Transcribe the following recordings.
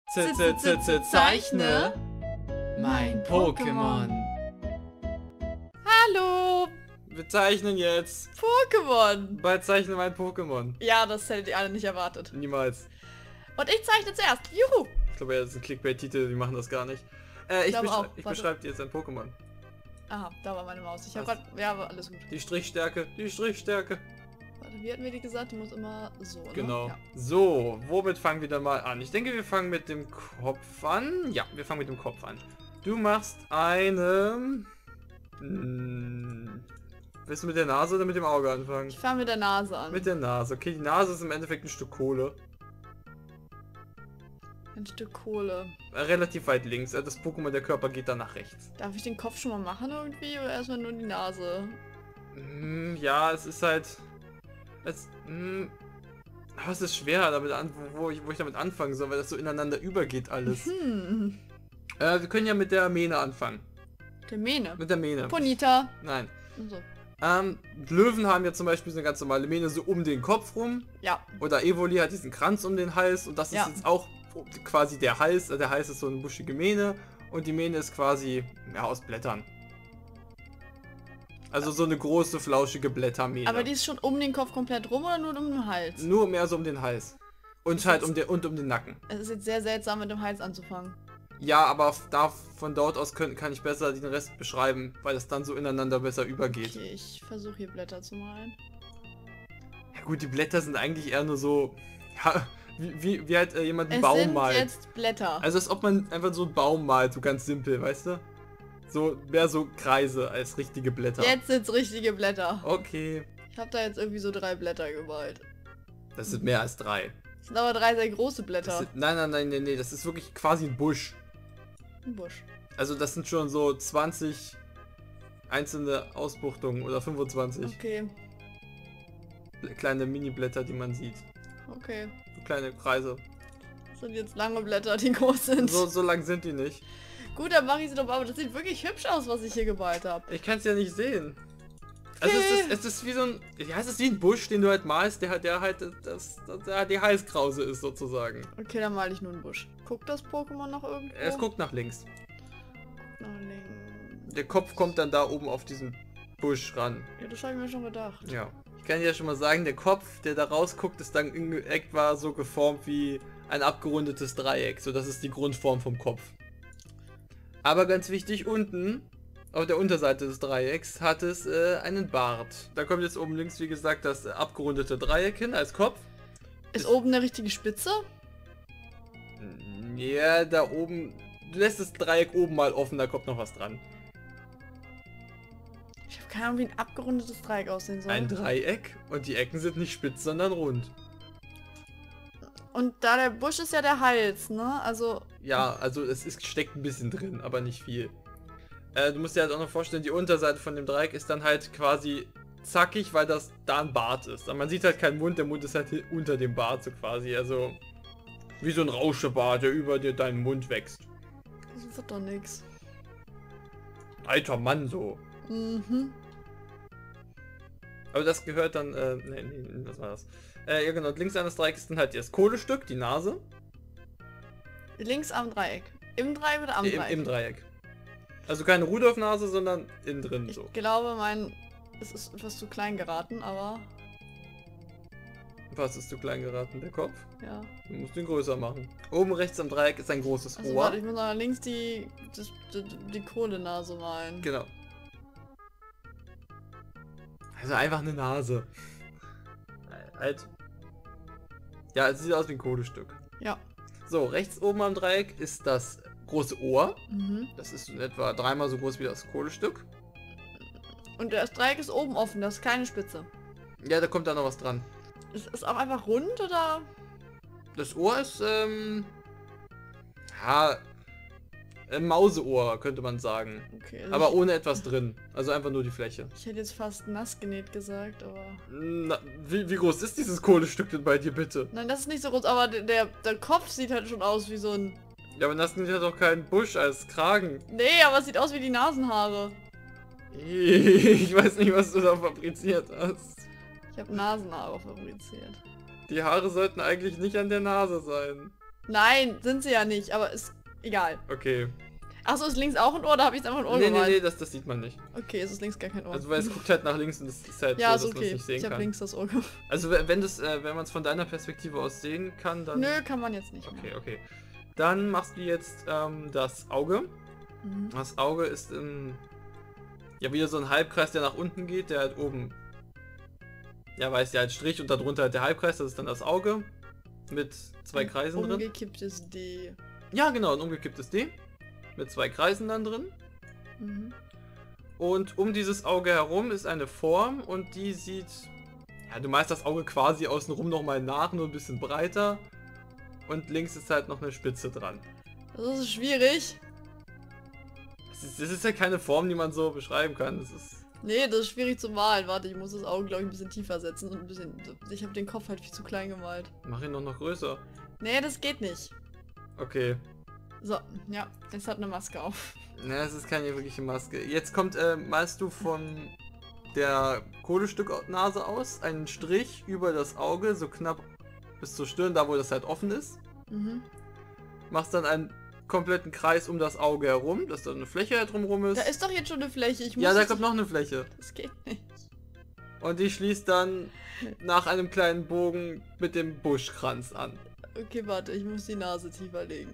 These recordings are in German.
Zeichne mein Pokémon. Hallo, Wir zeichnen jetzt. Pokémon. Bald zeichne mein Pokémon. Ja, das hättet ihr alle nicht erwartet. Niemals. Und ich zeichne zuerst. Juhu. Ich glaube, das ist ein Clickbait-Titel, die machen das gar nicht. Ich beschreibe dir jetzt ein Pokémon. Aha, da war meine Maus. Ich habe gerade... Ja, aber alles gut. Die Strichstärke, die Strichstärke. Warte, wie hatten wir die gesagt? Die muss immer so, ne? Genau. Ja. So, womit fangen wir dann mal an? Ich denke, wir fangen mit dem Kopf an. Ja, wir fangen mit dem Kopf an. Du machst eine... Willst du mit der Nase oder mit dem Auge anfangen? Ich fange mit der Nase an. Mit der Nase. Okay, die Nase ist im Endeffekt ein Stück Kohle. Ein Stück Kohle. Relativ weit links. Das Pokémon, der Körper geht dann nach rechts. Darf ich den Kopf schon mal machen irgendwie? Oder erstmal nur die Nase? Ja, es ist halt... aber es ist schwer, damit wo ich damit anfangen soll, weil das so ineinander übergeht alles. Wir können ja mit der Mähne anfangen. Der Mähne? Mit der Mähne. Ponita. Nein. So. Löwen haben ja zum Beispiel so eine ganz normale Mähne so um den Kopf rum. Ja. Oder Evoli hat diesen Kranz um den Hals und das ist jetzt auch quasi der Hals. Der Hals ist so eine buschige Mähne und die Mähne ist quasi ja, aus Blättern. Also so eine große, flauschige Blättermähne. Aber die ist schon um den Kopf komplett rum oder nur um den Hals? Nur mehr so um den Hals. Und halt um den Nacken. Es ist jetzt sehr seltsam, mit dem Hals anzufangen. Ja, aber von dort aus kann ich besser den Rest beschreiben, weil es dann so ineinander besser übergeht. Okay, ich versuche hier Blätter zu malen. Ja gut, die Blätter sind eigentlich eher nur so... Ja, wie halt jemand einen Es Baum sind malt. jetzt Blätter. Also als ob man einfach so einen Baum malt, so ganz simpel, weißt du? So mehr so Kreise als richtige Blätter. Jetzt sind's richtige Blätter. Okay. Ich habe da jetzt irgendwie so 3 Blätter gemalt. Das sind mehr als 3. Das sind aber 3 sehr große Blätter. Nein, das ist wirklich quasi ein Busch. Ein Busch. Also das sind schon so 20 einzelne Ausbuchtungen oder 25. Okay. Kleine Mini-Blätter, die man sieht. Okay. So kleine Kreise. Das sind jetzt lange Blätter, die groß sind. So lang sind die nicht. Gut, dann mache ich sie doch mal, aber das sieht wirklich hübsch aus, was ich hier gemalt habe. Ich kann es ja nicht sehen. Also es ist wie so ein... Ja, es ist wie ein Busch, den du halt malst, der halt die Halskrause ist sozusagen. Okay, dann male ich nur einen Busch. Guckt das Pokémon noch irgendwo? Es guckt nach links. Guckt nach links. Der Kopf kommt dann da oben auf diesen Busch ran. Ja, das habe ich mir schon gedacht. Ja. Ich kann ja schon mal sagen, der Kopf, der da rausguckt, ist dann in etwa so geformt wie ein abgerundetes Dreieck. So, das ist die Grundform vom Kopf. Aber ganz wichtig, unten, auf der Unterseite des Dreiecks, hat es einen Bart. Da kommt jetzt oben links, wie gesagt, das abgerundete Dreieck hin als Kopf. Ist oben eine richtige Spitze? Ja, da oben... Du lässt das Dreieck oben mal offen, da kommt noch was dran. Ich habe keine Ahnung, wie ein abgerundetes Dreieck aussehen soll. Ein Dreieck und die Ecken sind nicht spitz, sondern rund. Und da der Busch ist ja der Hals, ne? Also... Ja, also steckt ein bisschen drin, aber nicht viel. Du musst dir halt auch noch vorstellen, die Unterseite von dem Dreieck ist dann halt quasi zackig, weil das da ein Bart ist. Aber man sieht halt keinen Mund, der Mund ist halt unter dem Bart so quasi. Also wie so ein Rauschebart, der über deinen Mund wächst. Das wird doch nix. Alter Mann, so. Mhm. Aber das gehört dann, nee, was war das? Ja genau, links eines Dreiecks ist dann halt das Kohlestück, die Nase. Links am Dreieck. Im Dreieck oder am Dreieck? Im Dreieck. Also keine Rudolf-Nase, sondern innen drin so. Ich glaube, es ist etwas zu klein geraten, aber... Was ist zu klein geraten? Der Kopf? Ja. Du musst ihn größer machen. Oben rechts am Dreieck ist ein großes Also, Ohr. warte, ich muss noch links die Kohlenase malen. Genau. Also einfach eine Nase. Halt. Ja, es sieht aus wie ein Kohlestück. Ja. So, rechts oben am Dreieck ist das große Ohr. Mhm. Das ist in etwa 3-mal so groß wie das Kohlestück. Und das Dreieck ist oben offen, das ist keine Spitze. Ja, da kommt da noch was dran. Ist es auch einfach rund, oder? Das Ohr ist, ja, ein Mauseohr, könnte man sagen. Okay. Also Aber ohne etwas drin. Also einfach nur die Fläche. ich hätte jetzt fast nass genäht gesagt, aber... Na, wie groß ist dieses Kohlestück denn bei dir, bitte? Nein, das ist nicht so groß, aber der Kopf sieht halt schon aus wie so ein... Ja, aber das hat doch keinen Busch als Kragen. Nee, aber es sieht aus wie die Nasenhaare. Ich weiß nicht, was du da fabriziert hast. Ich habe Nasenhaare fabriziert. Die Haare sollten eigentlich nicht an der Nase sein. Nein, sind sie ja nicht, aber ist egal. Okay. Achso, ist links auch ein Ohr, da habe ich jetzt einfach ein Ohr Nee, gemalt. nee, das sieht man nicht. Okay, es ist links gar kein Ohr. Also weil es guckt halt nach links und es ist halt ja, so, ist dass man es okay. nicht sehen Ich habe kann. links das Ohr gemacht. Also wenn man es von deiner Perspektive aus sehen kann, dann... Nö, kann man jetzt nicht Okay, mehr. okay. Dann machst du jetzt das Auge. Mhm. Das Auge ist ja wieder so ein Halbkreis, der nach unten geht, der halt oben... Ja, weiß ja, halt Strich und darunter halt der Halbkreis, das ist dann das Auge. Mit zwei Kreisen drin. Umgekipptes D. Ja, genau, ein umgekipptes D. Mit zwei Kreisen dann drin. Mhm. Und um dieses Auge herum ist eine Form und die sieht... Ja, du malst das Auge quasi außenrum nochmal nach, nur ein bisschen breiter. Und links ist halt noch eine Spitze dran. Das ist schwierig. Das ist ja keine Form, die man so beschreiben kann. Das ist... Nee, das ist schwierig zu malen. Warte, ich muss das Auge, glaube ich, ein bisschen tiefer setzen und ein bisschen... Ich habe den Kopf halt viel zu klein gemalt. Mach ihn doch noch größer. Nee, das geht nicht. Okay. So, ja, jetzt hat eine Maske auf. Na, es ist keine wirkliche Maske. Jetzt kommt, malst du von der Kohlestücknase aus einen Strich über das Auge, so knapp bis zur Stirn, da wo das halt offen ist. Mhm. Machst dann einen kompletten Kreis um das Auge herum, dass da eine Fläche halt drumherum ist. Da ist doch jetzt schon eine Fläche. Ich muss Ja, da das- kommt noch eine Fläche. Das geht nicht. Und die schließt dann nach einem kleinen Bogen mit dem Buschkranz an. Okay, warte, ich muss die Nase tiefer legen.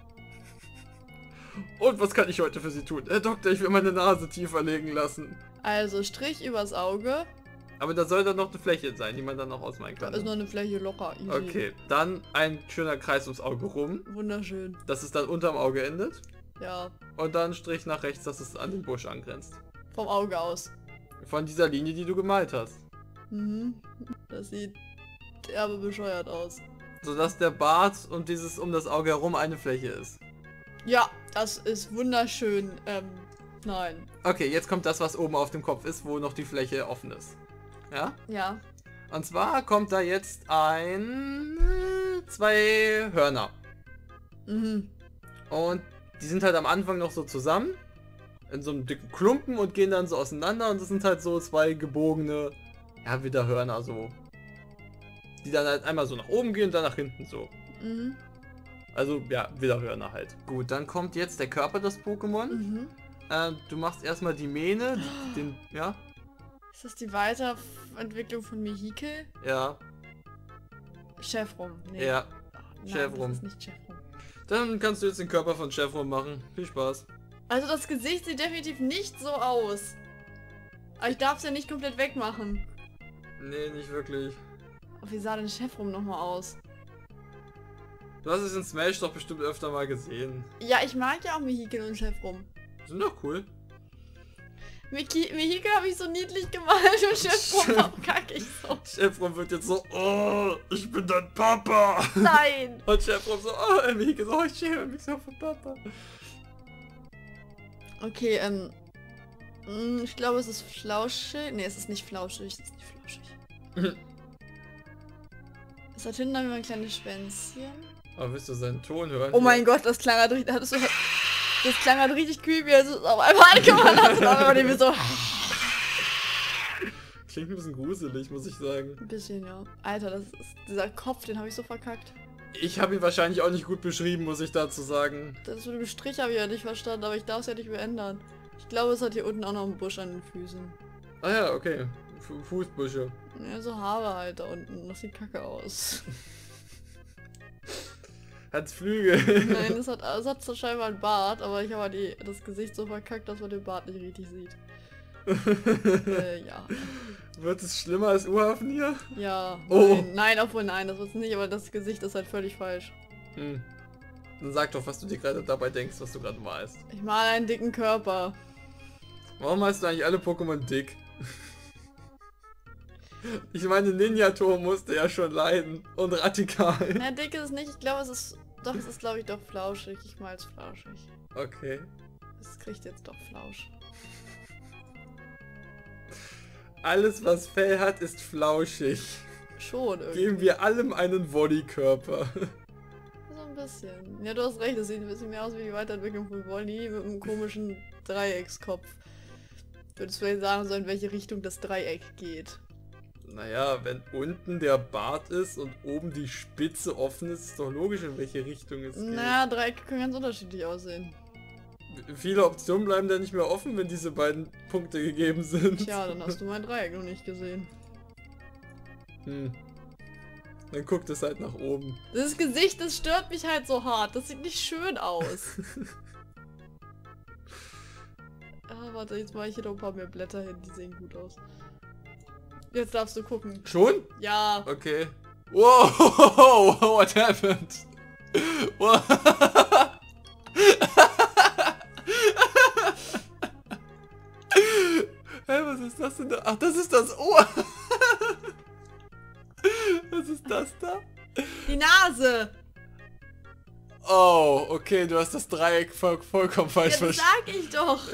Und was kann ich heute für Sie tun? Herr Doktor, ich will meine Nase tiefer legen lassen. Also Strich übers Auge. Aber da soll dann noch eine Fläche sein, die man dann noch ausmalen Da kann. ist noch eine Fläche locker. Easy. Okay, dann ein schöner Kreis ums Auge rum, Wunderschön. dass es dann unterm Auge endet. Ja, Und dann Strich nach rechts, dass es an den Busch angrenzt. vom Auge aus. Von dieser Linie, die du gemalt hast. Mhm. Das sieht derbe bescheuert aus. Sodass der Bart und dieses um das Auge herum eine Fläche ist. Ja, das ist wunderschön. Nein. Okay, jetzt kommt das, was oben auf dem Kopf ist, wo noch die Fläche offen ist. Ja? Ja. Und zwar kommt da jetzt zwei Hörner. Mhm. Und die sind halt am Anfang noch so zusammen. In so einem dicken Klumpen und gehen dann so auseinander. Und das sind halt so zwei gebogene, ja, Widderhörner so. Die dann halt einmal so nach oben gehen und dann nach hinten so. Mhm. Also, ja, Widderhörner halt. Gut, dann kommt jetzt der Körper des Pokémon. Mhm. Du machst erstmal die Mähne, ja, Ist das die Weiterentwicklung von Mihike? ja, Chevron. Nee. ja. Nein, Chevron. das ist nicht Chevron. Dann kannst du jetzt den Körper von Chevron machen. Viel Spaß. Also das Gesicht sieht definitiv nicht so aus. Aber ich darf es ja nicht komplett wegmachen. Nee, nicht wirklich. Aber wie sah denn Chevron nochmal aus? Du hast es in Smash doch bestimmt öfter mal gesehen. Ja, ich mag ja auch Mihike und Chevron. Sind doch cool. Mihike habe ich so niedlich gemalt und Chevron war kacke ich so. Chevron wird jetzt so, oh, ich bin dein Papa. Nein! Und Chevron so, oh, Mieke so, oh, ich schäme mich so von Papa. Okay, ich glaube es ist flauschig. Ne, es ist nicht flauschig. Es ist nicht flauschig. Es hat hinten noch ein kleines Schwänzchen. Aber willst du seinen Ton hören? Oh mein Gott, das klang halt richtig, das klang halt richtig creepy, als es auf einmal angemacht hat. Und auf einmal so. Klingt ein bisschen gruselig, muss ich sagen. Ein bisschen, ja. Alter, das ist dieser Kopf, den habe ich so verkackt. Ich habe ihn wahrscheinlich auch nicht gut beschrieben, muss ich dazu sagen. Das mit dem Strich habe ich ja nicht verstanden, aber ich darf es ja nicht mehr ändern. Ich glaube, es hat hier unten auch noch einen Busch an den Füßen. Ah ja, okay. Fußbüsche. Ja, so Haare halt da unten. Das sieht kacke aus. Hat's Flügel. Nein, es hat zwar scheinbar einen Bart, aber ich habe halt das Gesicht so verkackt, dass man den Bart nicht richtig sieht. Ja. Wird es schlimmer als Urhafen hier? Ja. Oh. Nein, obwohl nein, das wird's nicht, aber das Gesicht ist halt völlig falsch. Hm. Dann sag doch, was du dir gerade dabei denkst, was du gerade malst. Ich male einen dicken Körper. Warum malst du eigentlich alle Pokémon dick? Ich meine, Ninjato musste ja schon leiden. Und radikal. Na, dick ist es nicht, ich glaube es ist glaube ich doch flauschig. Ich mal's flauschig. Okay. Es kriegt jetzt doch Flausch. Alles, was Fell hat, ist flauschig. Schon irgendwie. Geben wir allem einen Wolli-Körper. So ein bisschen. Ja, du hast recht, das sieht ein bisschen mehr aus wie die Weiterentwicklung von Wolny mit einem komischen Dreieckskopf. Würdest du vielleicht sagen, so in welche Richtung das Dreieck geht. Naja, wenn unten der Bart ist und oben die Spitze offen ist, ist doch logisch, in welche Richtung es geht. Naja, Dreiecke können ganz unterschiedlich aussehen. Viele Optionen bleiben da nicht mehr offen, wenn diese beiden Punkte gegeben sind. Tja, dann hast du mein Dreieck noch nicht gesehen. Dann guckt es halt nach oben. Das Gesicht, das stört mich halt so hart. Das sieht nicht schön aus. Ah, warte, jetzt mache ich hier noch ein paar mehr Blätter hin. Die sehen gut aus. Jetzt darfst du gucken. Schon? Ja. Okay. Wow, what happened? Wow. Hey, was ist das denn da? Ach, das ist das Ohr. Was ist das da? Die Nase. Oh, okay, du hast das Dreieck vollkommen falsch Ja, das verstanden. sag ich doch.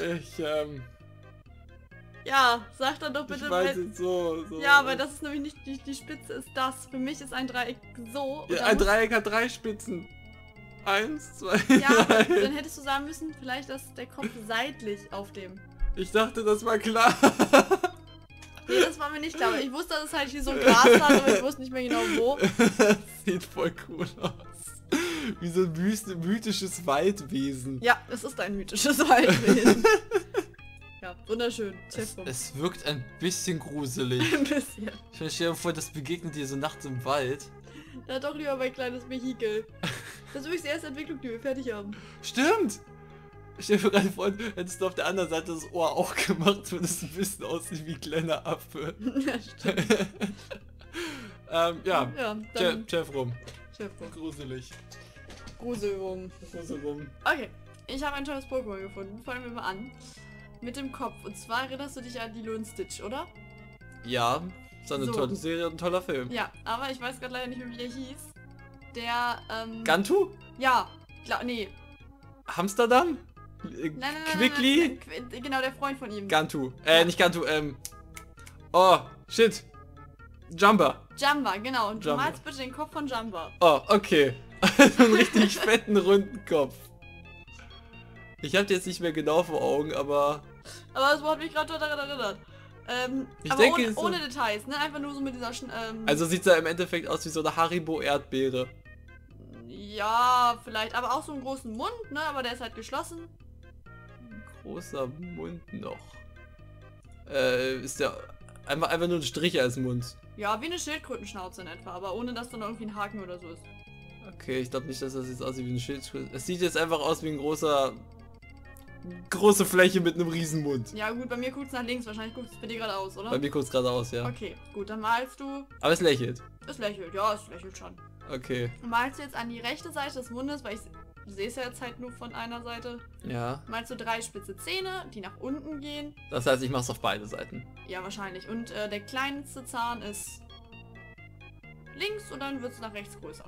Ja, sag dann doch bitte. Ich weiß jetzt so. Ja, aber das ist nämlich nicht die Spitze, ist das. Für mich ist ein Dreieck so. Ja, ein Dreieck hat 3 Spitzen. 1, 2, Ja, 3. dann hättest du sagen müssen, vielleicht ist der Kopf seitlich auf dem. Ich dachte, das war klar. Nee, das war mir nicht klar. Ich wusste, dass es halt hier so ein Gras hat, aber ich wusste nicht mehr genau wo. Das sieht voll cool aus. Wie so ein mythisches Waldwesen. Ja, es ist ein mythisches Waldwesen. Ja, wunderschön. Es wirkt ein bisschen gruselig. Ein bisschen. Ich stelle mir vor, das begegnet dir so nachts im Wald. Da doch lieber mein kleines Vehikel. Das ist übrigens die erste Entwicklung, die wir fertig haben. Stimmt! Ich stelle mir gerade vor, hättest du auf der anderen Seite das Ohr auch gemacht, würde es ein bisschen aussehen wie ein kleiner Affe. Ja, stimmt. Ja, dann Chef rum. Chef rum. Gruselig. Gruselung. Gruselung. Okay, ich habe ein tolles Pokémon gefunden. Fangen wir mal an. Mit dem Kopf. Und zwar erinnerst du dich an Lilo und Stitch, oder? Ja, ist eine So. tolle Serie und ein toller Film. Ja, aber ich weiß gerade leider nicht mehr, wie der hieß. Der, Gantu? Ja, nee. Amsterdam? Nein, Quickly? Genau, der Freund von ihm. Gantu. Nicht Gantu, Oh, shit. Jumper. Jumba, genau. Und du Jumba. malst bitte den Kopf von Jumba. Oh, okay. So einen richtig fetten, runden Kopf. Ich hab den jetzt nicht mehr genau vor Augen, aber... Aber das hat mich gerade daran erinnert. Ich aber denke, ohne Details, ne? Einfach nur so mit dieser... Also sieht er im Endeffekt aus wie so eine Haribo-Erdbeere. Ja, vielleicht. Aber auch so einen großen Mund, ne? Aber der ist halt geschlossen. Ein großer Mund noch. Ist der... Einfach nur ein Strich als Mund. Ja, wie eine Schildkrötenschnauze in etwa, aber ohne dass dann irgendwie ein Haken oder so ist. Okay, ich glaube nicht, dass das jetzt aussieht wie ein Schildkröte. Es sieht jetzt einfach aus wie ein große Fläche mit einem Riesenmund. Ja gut, bei mir guckt es nach links, wahrscheinlich guckt es bei dir gerade aus, oder? Bei mir guckt es gerade aus, ja. Okay, gut, dann malst du... Aber es lächelt. Es lächelt, ja, es lächelt schon. Okay. Malst du jetzt an die rechte Seite des Mundes, weil ich sehe es ja jetzt halt nur von einer Seite. Ja. Malst du 3 spitze Zähne, die nach unten gehen. Das heißt, ich mach's auf beide Seiten. Ja, wahrscheinlich. Und der kleinste Zahn ist links und dann wird es nach rechts größer.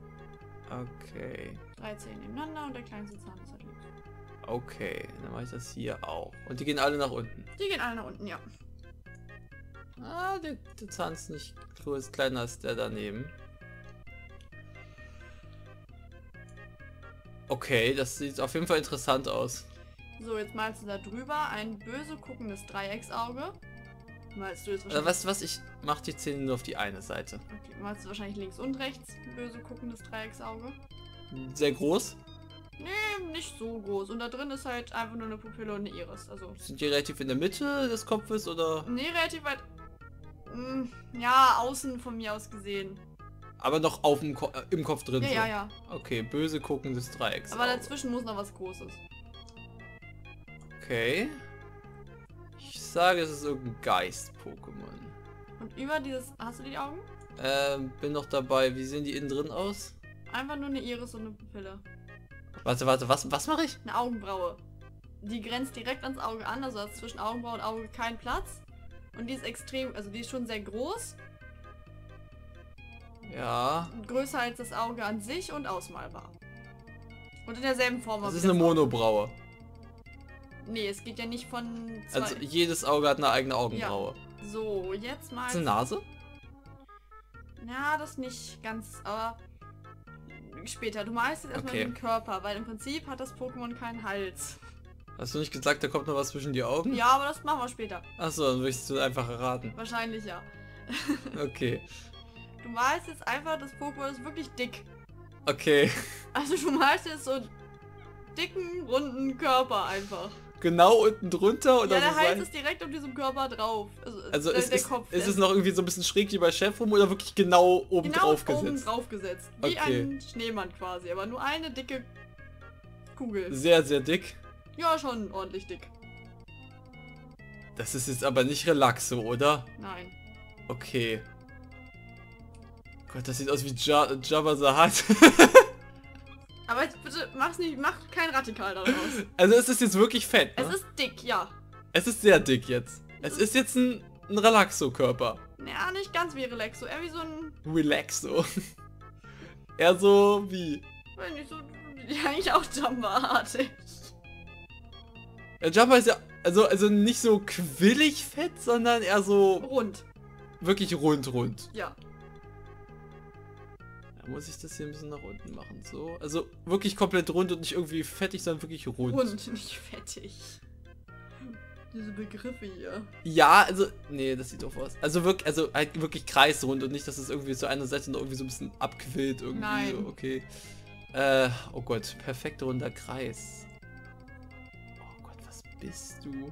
Okay. 3 Zähne nebeneinander und der kleinste Zahn ist halt links. Okay, dann mache ich das hier auch. Und die gehen alle nach unten. Die gehen alle nach unten, ja. Ah, der Zahn ist nicht größer, kleiner als der daneben. Okay, das sieht auf jeden Fall interessant aus. So, jetzt malst du da drüber ein böse guckendes Dreiecksauge. Malst du jetzt wahrscheinlich... Was ich mach die Zähne nur auf die eine Seite. Okay, malst du wahrscheinlich links und rechts ein böse guckendes Dreiecksauge. Sehr groß. Nee, nicht so groß. Und da drin ist halt einfach nur eine Pupille und eine Iris. Also. Sind die relativ in der Mitte des Kopfes oder? Nee, relativ weit. Ja, außen von mir aus gesehen. Aber noch auf dem im Kopf drin. Ja, so. ja. Okay, böse guckendes Dreiecks. Aber dazwischen muss noch was Großes. Okay. Ich sage, es ist irgendein Geist-Pokémon. Und über dieses... Hast du die Augen? Bin noch dabei. Wie sehen die innen drin aus? Einfach nur eine Iris und eine Pupille. Warte, was mache ich? Eine Augenbraue. Die grenzt direkt ans Auge an, also hat zwischen Augenbraue und Auge keinen Platz. Und die ist extrem, also die ist schon sehr groß. Ja. Größer als das Auge an sich und ausmalbar. Und in derselben Form. Das wie ist eine Monobraue. Nee, es geht ja nicht von zwei. Also jedes Auge hat eine eigene Augenbraue. Ja. So, jetzt mal. Ist eine Nase? Ja, das nicht ganz, aber später. Du malst jetzt erstmal den Körper, weil im Prinzip hat das Pokémon keinen Hals. Hast du nicht gesagt, da kommt noch was zwischen die Augen? Ja, aber das machen wir später. Achso, dann würdest du einfach erraten. Wahrscheinlich ja. Okay. Du malst jetzt einfach, das Pokémon ist wirklich dick. Okay. Also du malst jetzt so einen dicken, runden Körper einfach. Genau unten drunter? Oder Ja, der so Hals ist direkt auf diesem Körper drauf. Also der Kopf. Ist es noch irgendwie so ein bisschen schräg wie bei Chefrum oder wirklich genau oben drauf gesetzt? Oben drauf gesetzt. Wie ein Schneemann quasi, aber nur eine dicke Kugel. Sehr, sehr dick. Ja, schon ordentlich dick. Das ist jetzt aber nicht Relaxo, oder? Nein. Okay. Gott, das sieht aus wie Jabba the Hutt. Aber jetzt bitte, mach kein Radikal daraus. Also es ist jetzt wirklich fett, ne? Es ist dick, ja. Es ist sehr dick jetzt. Es ist jetzt ein Relaxo-Körper. Ja, nicht ganz wie Relaxo, eher wie so ein... Relaxo. Eher so wie... Weiß nicht, so... Ja, eigentlich auch Jamba-artig. Jabba ist ja... Also nicht so quillig fett, sondern eher so... Rund. Wirklich rund. Ja. Muss ich das hier ein bisschen nach unten machen, so. Also wirklich komplett rund und nicht irgendwie fettig, sondern wirklich rund. Rund, nicht fettig. Diese Begriffe hier. Ja, also, nee, das sieht doof aus. Also halt wirklich kreisrund und nicht, dass es irgendwie zu einer Seite noch irgendwie so ein bisschen abquillt irgendwie. Nein. So, okay. Oh Gott, perfekt runder Kreis. Oh Gott, was bist du?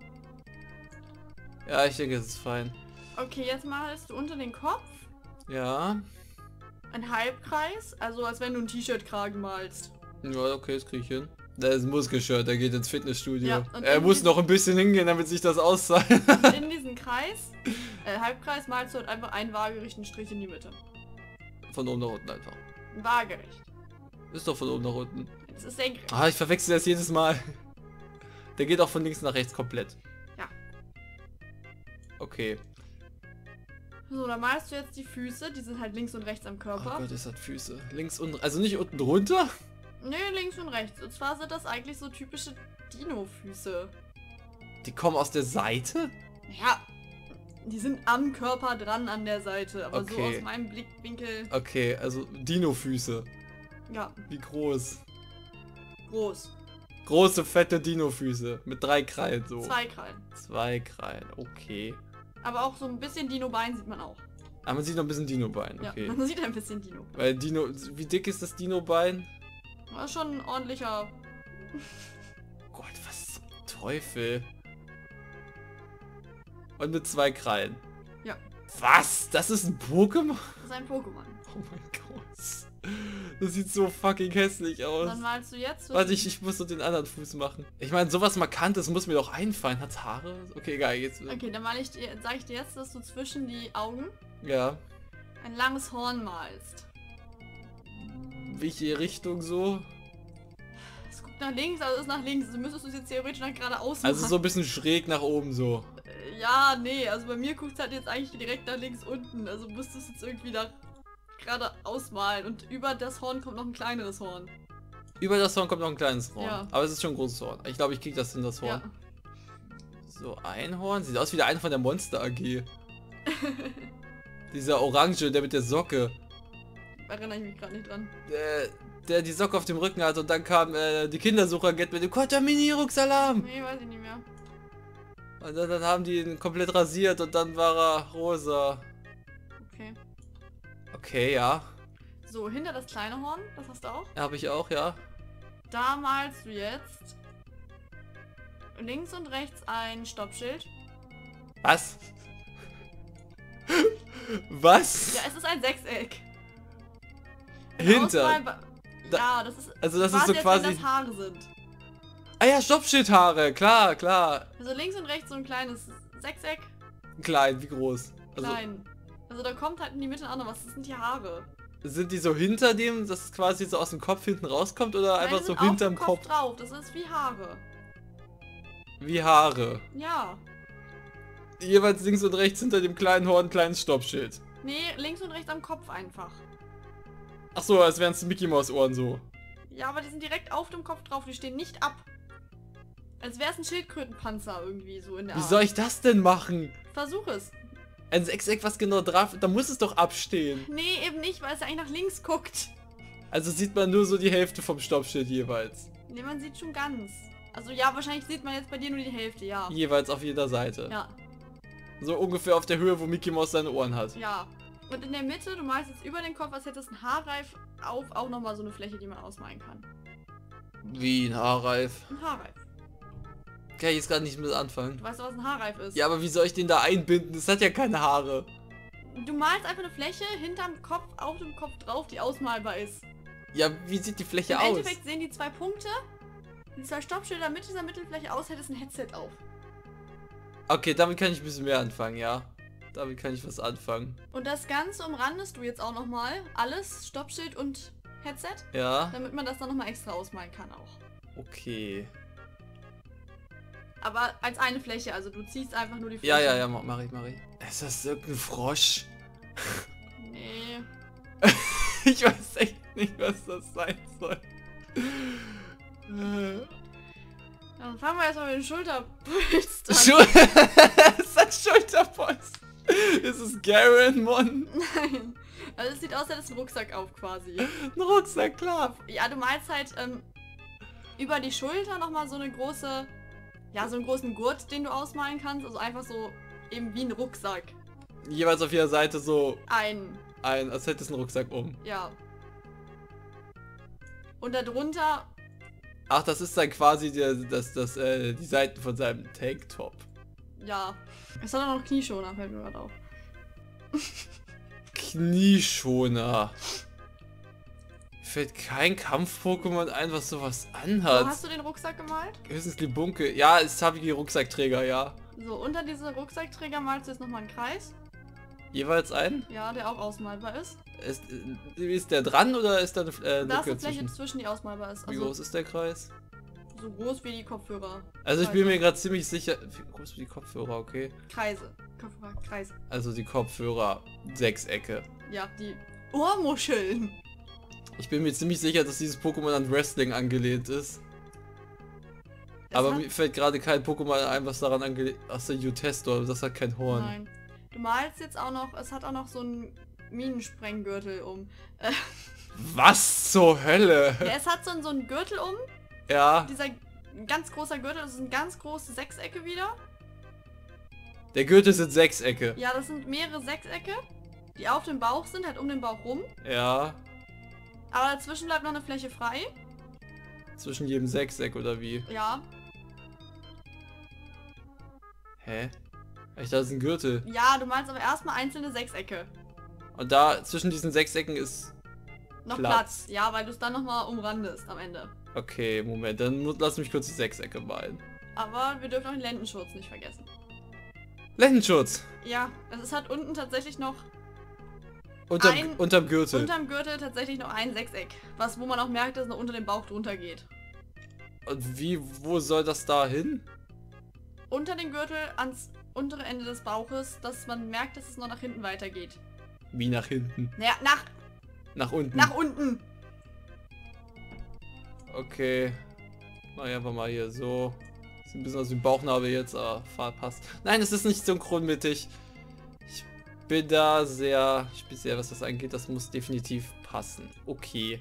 Ja, ich denke, es ist fein. Okay, jetzt malst du unter den Kopf. Ja. Ein Halbkreis, also als wenn du ein T-Shirt-Kragen malst. Ja, okay, das krieg ich hin. Der ist ein Muskelshirt, der geht ins Fitnessstudio. Ja, er muss noch ein bisschen hingehen, damit sich das auszahlt. In diesen Kreis, Halbkreis, malst du halt einfach einen waagerechten Strich in die Mitte. Von oben nach unten einfach. Waagerecht. Ist doch von oben nach unten. Das ist senkrecht. Ah, ich verwechsel das jedes Mal. Der geht auch von links nach rechts komplett. Ja. Okay. So, dann malst du jetzt die Füße, die sind halt links und rechts am Körper. Oh Gott, das hat Füße. Links und... Also nicht unten drunter? Nee, links und rechts. Und zwar sind das eigentlich so typische Dino-Füße. Die kommen aus der Seite? Ja, die sind am Körper dran an der Seite, aber Okay. so aus meinem Blickwinkel... Okay, also Dino-Füße. Ja, Wie groß? groß. Große, fette Dino-Füße. Mit 3 Krallen so. 2 Krallen. 2 Krallen, okay. Aber auch so ein bisschen Dino-Bein sieht man auch. Aber man sieht noch ein bisschen Dino-Bein, okay. Ja, man sieht ein bisschen Dino. Weil Dino... Wie dick ist das Dino-Bein? Das ist schon ein ordentlicher... Gott, was zum Teufel? Und mit 2 Krallen. Ja. Was? Das ist ein Pokémon? Das ist ein Pokémon. Oh mein Gott. Das sieht so fucking hässlich aus. Dann malst du jetzt... Warte, ich muss so den anderen Fuß machen. Ich meine, sowas Markantes muss mir doch einfallen. Hat's Haare? Okay, egal, jetzt... Okay, dann sage ich dir jetzt, dass du zwischen die Augen Ja. ein langes Horn malst. Welche Richtung so? Es guckt nach links, also ist nach links. Also müsstest du es jetzt theoretisch nach geradeaus machen. Also so ein bisschen schräg nach oben so. Ja, nee, also bei mir guckt es halt jetzt eigentlich direkt nach links unten. Also müsstest du es jetzt irgendwie nach geradeaus malen. Und über das Horn kommt noch ein kleineres Horn. Über das Horn kommt noch ein kleines Horn. Ja. Aber es ist schon ein großes Horn. Ich glaube, ich krieg das hin, das Horn. Ja. So, ein Horn. Sieht aus wie der eine von der Monster AG. Dieser Orange, der mit der Socke. Erinnere ich mich gerade nicht dran. Der die Socke auf dem Rücken hat und dann kam die Kindersucher-Get mit dem Kontaminierungsalarm. Nee, weiß ich nicht mehr. Und dann haben die ihn komplett rasiert und dann war er rosa. Okay. Okay, ja. So, hinter das kleine Horn, das hast du auch. Habe ich auch, ja. Da malst du jetzt links und rechts ein Stoppschild. Was? Was? Ja, es ist ein Sechseck. Hinter. Ja, das ist Also das ist so als quasi... wenn das Haare sind. Ah ja, Stoppschildhaare, klar, klar. Also links und rechts so ein kleines Sechseck. Klein, wie groß? Also Klein. Also da kommt halt in die Mitte auch noch was. Das sind die Haare. sind die so hinter dem, dass es quasi so aus dem Kopf hinten rauskommt oder Nein, einfach die so sind auf hinterm dem Kopf? drauf. Das ist wie Haare. Wie Haare. Ja. Jeweils links und rechts hinter dem kleinen Horn ein kleines Stoppschild. Nee, links und rechts am Kopf einfach. Ach so, als wären es Mickey Maus Ohren so. Ja, aber die sind direkt auf dem Kopf drauf. Die stehen nicht ab. Als wäre es ein Schildkrötenpanzer irgendwie so in der Wie Art. soll ich das denn machen? Versuch es. Ein Sechseck, was genau drauf, da muss es doch abstehen. Nee, eben nicht, weil es ja eigentlich nach links guckt. Also sieht man nur so die Hälfte vom Stoppschild jeweils. Nee, man sieht schon ganz. Also ja, wahrscheinlich sieht man jetzt bei dir nur die Hälfte, ja. Jeweils auf jeder Seite. Ja. So ungefähr auf der Höhe, wo Mickey Mouse seine Ohren hat. Ja. Und in der Mitte, du malst jetzt über den Kopf, als hättest ein Haarreif auf, auch nochmal so eine Fläche, die man ausmalen kann. Wie ein Haarreif? Ein Haarreif. Kann ich jetzt gerade nicht mit anfangen. Du weißt doch, was ein Haarreif ist. Ja, aber wie soll ich den da einbinden? Das hat ja keine Haare. Du malst einfach eine Fläche hinterm Kopf, auf dem Kopf drauf, die ausmalbar ist. Ja, wie sieht die Fläche Im aus? Endeffekt sehen die 2 Punkte, die 2 Stoppschilder mit dieser Mittelfläche aus, hättest ein Headset auf. Okay, damit kann ich ein bisschen mehr anfangen, ja. Damit kann ich was anfangen. Und das Ganze umrandest du jetzt auch nochmal. Alles, Stoppschild und Headset. Ja. Damit man das dann nochmal extra ausmalen kann auch. Okay. Aber als eine Fläche, also du ziehst einfach nur die Fläche. Ja, mach ich. Ist das irgendein Frosch? Nee. Ich weiß echt nicht, was das sein soll. Dann fangen wir erstmal mit den Schulterpolstern. Ist das Schulterpolster? Ist es Garenmon? Nein. Also es sieht aus, als hätte es einen Rucksack auf quasi. Ein Rucksack, klar. Ja, du malst halt über die Schulter nochmal so eine große, ja, so einen großen Gurt, den du ausmalen kannst. Also einfach so eben wie ein Rucksack. Jeweils auf jeder Seite so Ein, als hätte es einen Rucksack um. ja. Und darunter, Ach, das ist dann quasi die Seiten von seinem Tanktop. ja. Es hat auch noch Knieschoner, fällt mir gerade auf. Knieschoner. Fällt kein Kampf-Pokémon ein, was sowas So, anhat. hast du den Rucksack gemalt? Höchstens Glibunke. Ja, ist Tabiki Rucksackträger, ja. So, unter diese Rucksackträger malst du jetzt nochmal einen Kreis. Jeweils ein? Ja, der auch ausmalbar ist. Ist der dran oder ist da eine Da ist eine Lücke Fläche zwischen? zwischen, die ausmalbar ist. Wie Also groß ist der Kreis? so groß wie die Kopfhörer. Also ich bin mir gerade ziemlich sicher... Wie groß wie die Kopfhörer, okay. Kreise. Kopfhörer, Kreise. Also die Kopfhörer, Sechsecke. Ja, die Ohrmuscheln. Ich bin mir ziemlich sicher, dass dieses Pokémon an Wrestling angelehnt ist. Das Aber hat- mir fällt gerade kein Pokémon ein, was daran angelehnt ist. Außer Utestor, das hat kein Horn. Nein. Du malst jetzt auch noch, es hat auch noch so einen Minensprenggürtel um. Was zur Hölle? Ja, es hat so einen Gürtel um. Ja, Dieser ganz großer Gürtel, das ist eine ganz große Sechsecke wieder. der Gürtel sind Sechsecke. Ja, das sind mehrere Sechsecke, die auf dem Bauch sind, halt um den Bauch rum. Ja, Aber dazwischen bleibt noch eine Fläche frei. zwischen jedem Sechseck oder wie? Ja. Hä? Ich dachte, das ist ein Gürtel. Ja, du malst aber erstmal einzelne Sechsecke. Und da zwischen diesen Sechsecken ist... Noch Platz. Platz. Ja, weil du es dann nochmal umrandest am Ende. Okay, Moment, dann lass mich kurz die Sechsecke malen. Aber wir dürfen auch den Lendenschutz nicht vergessen. Lendenschutz! Ja, also es hat unten tatsächlich noch Unterm Gürtel. unterm Gürtel tatsächlich noch ein Sechseck. Wo man auch merkt, dass es noch unter dem Bauch drunter geht. Und wo soll das da hin? Unter den Gürtel ans untere Ende des Bauches, dass man merkt, dass es noch nach hinten weitergeht. Wie nach hinten? Naja, Nach unten? nach unten. Okay. Mach ich einfach mal hier so. Sieht ein bisschen aus wie ein Bauchnabel jetzt, aber passt. Nein, es ist nicht synchronmittig. Ich bin da sehr speziell, was das angeht. Das muss definitiv passen. Okay.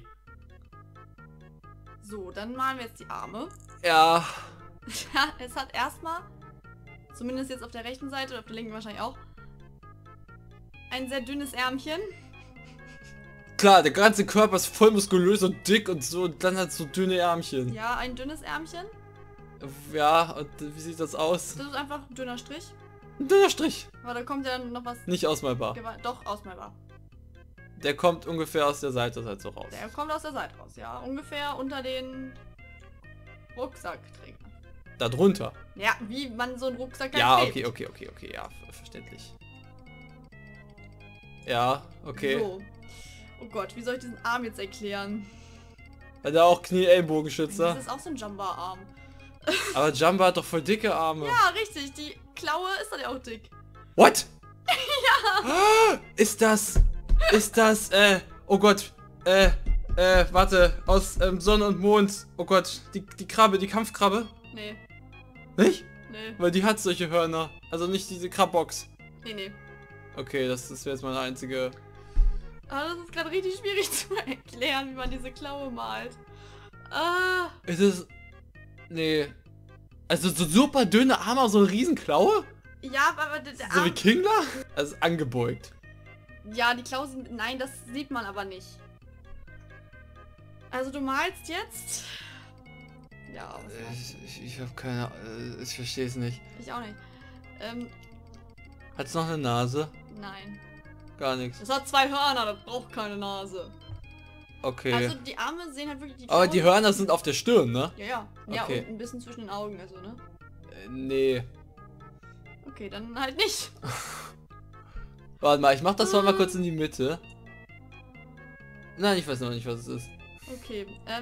So, dann malen wir jetzt die Arme. Ja. Ja, es hat erstmal, zumindest jetzt auf der rechten Seite, oder auf der linken wahrscheinlich auch, ein sehr dünnes Ärmchen. Klar, der ganze Körper ist voll muskulös und dick und so. Und dann hat so dünne Ärmchen. Ja, ein dünnes Ärmchen. Ja, und wie sieht das aus? Das ist einfach ein dünner Strich. Ein dünner Strich. Aber da kommt ja noch was. Nicht ausmalbar. Doch, ausmalbar. Der kommt ungefähr aus der Seite halt so raus. Der kommt aus der Seite raus, ja. Ungefähr unter den Rucksackträgern. Da drunter. Ja, wie man so einen Rucksack halt Ja, trägt. okay, ja, verständlich. Ja, okay. So. Oh Gott, wie soll ich diesen Arm jetzt erklären? Hat er auch Knie-Ellenbogenschützer? Das ist auch so ein Jumper-Arm. Aber Jumbo hat doch voll dicke Arme. Ja, richtig. Die Klaue ist dann ja auch dick. What? Ja! Ist das, oh Gott, warte, aus Sonne und Mond. Oh Gott, die Krabbe, die Kampfkrabbe? Nee, Nicht? nee, Weil die hat solche Hörner. Also nicht diese Krabbox. nee. Okay, das wäre jetzt meine einzige... Aber das ist gerade richtig schwierig zu erklären, wie man diese Klaue malt. Ah, Ist es... Nee. Also so super dünne Arme, so eine riesen Klaue? Ja, aber der So wie Arm... Kingler? Also angebeugt. Ja, die Klauen sind... Nein, das sieht man aber nicht. Also du malst jetzt... Ja, Ich habe keine... ich verstehe es nicht. ich auch nicht. Hat's noch eine Nase? Nein. Gar nichts. Das hat 2 Hörner, das braucht keine Nase. Okay. Also die Arme sehen halt wirklich... Aber die Hörner sind auf der Stirn, ne? Ja, ja. Ja, Okay. und ein bisschen zwischen den Augen, also, ne? Nee. Okay, dann halt nicht. Warte mal, ich mach das mal kurz in die Mitte. Nein, ich weiß noch nicht, was es ist. Okay,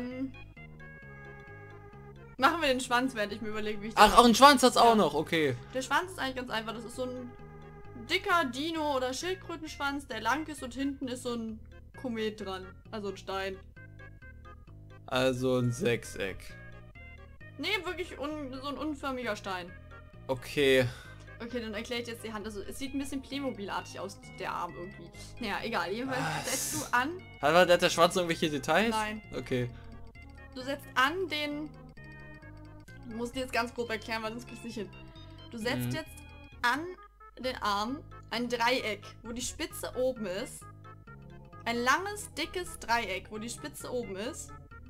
machen wir den Schwanz, während ich mir überlege, wie ich Ach, auch ein Schwanz hat's Ja. auch noch, okay. Der Schwanz ist eigentlich ganz einfach. Das ist so ein dicker Dino- oder Schildkrötenschwanz, der lang ist und hinten ist so ein Komet dran. Also ein Stein. Also ein Sechseck. Nee, wirklich so ein unförmiger Stein. Okay. Okay, dann erkläre ich jetzt die Hand. Also es sieht ein bisschen Playmobil-artig aus, der Arm irgendwie. Naja, egal. Jedenfalls setzt du an. Hat der Schwanz irgendwelche Details? Nein. Okay. Du setzt an den... Ich muss dir jetzt ganz grob erklären, weil sonst kriegst du nicht hin. Du setzt jetzt an den Arm ein Dreieck, wo die Spitze oben ist. Ein langes, dickes Dreieck, wo die Spitze oben ist.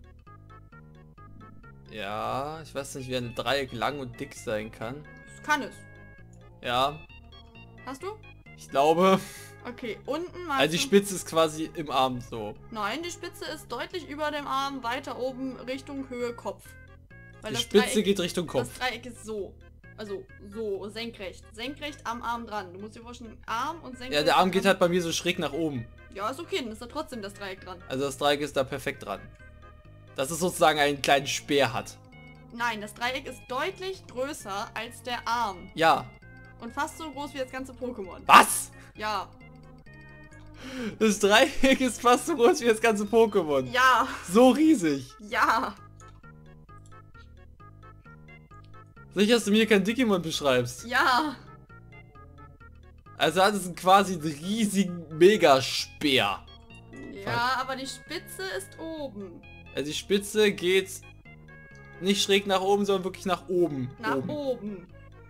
Ja, ich weiß nicht, wie ein Dreieck lang und dick sein kann. Das kann es. Ja, Hast du? ich glaube. Okay, unten mal. Also die Spitze ist quasi im Arm so. Nein, die Spitze ist deutlich über dem Arm, weiter oben Richtung Höhe Kopf. Weil Die das Spitze Dreieck, geht Richtung das Kopf. Dreieck ist so. Also so, senkrecht. Senkrecht am Arm dran. Du musst dir vorstellen, Arm und senkrecht. Ja, der Arm dran. geht halt bei mir so schräg nach oben. Ja, ist okay, dann ist da trotzdem das Dreieck dran. Also das Dreieck ist da perfekt dran. Dass es sozusagen einen kleinen Speer hat. Nein, das Dreieck ist deutlich größer als der Arm. Ja. Und fast so groß wie das ganze Pokémon. Was? Ja. Das Dreieck ist fast so groß wie das ganze Pokémon. Ja. So riesig. Ja. Sicher, dass du mir kein Digimon beschreibst. Ja. Also hat es quasi einen riesigen Megaspeer. Ja, aber die Spitze ist oben. Also die Spitze geht nicht schräg nach oben, sondern wirklich nach oben. Nach oben.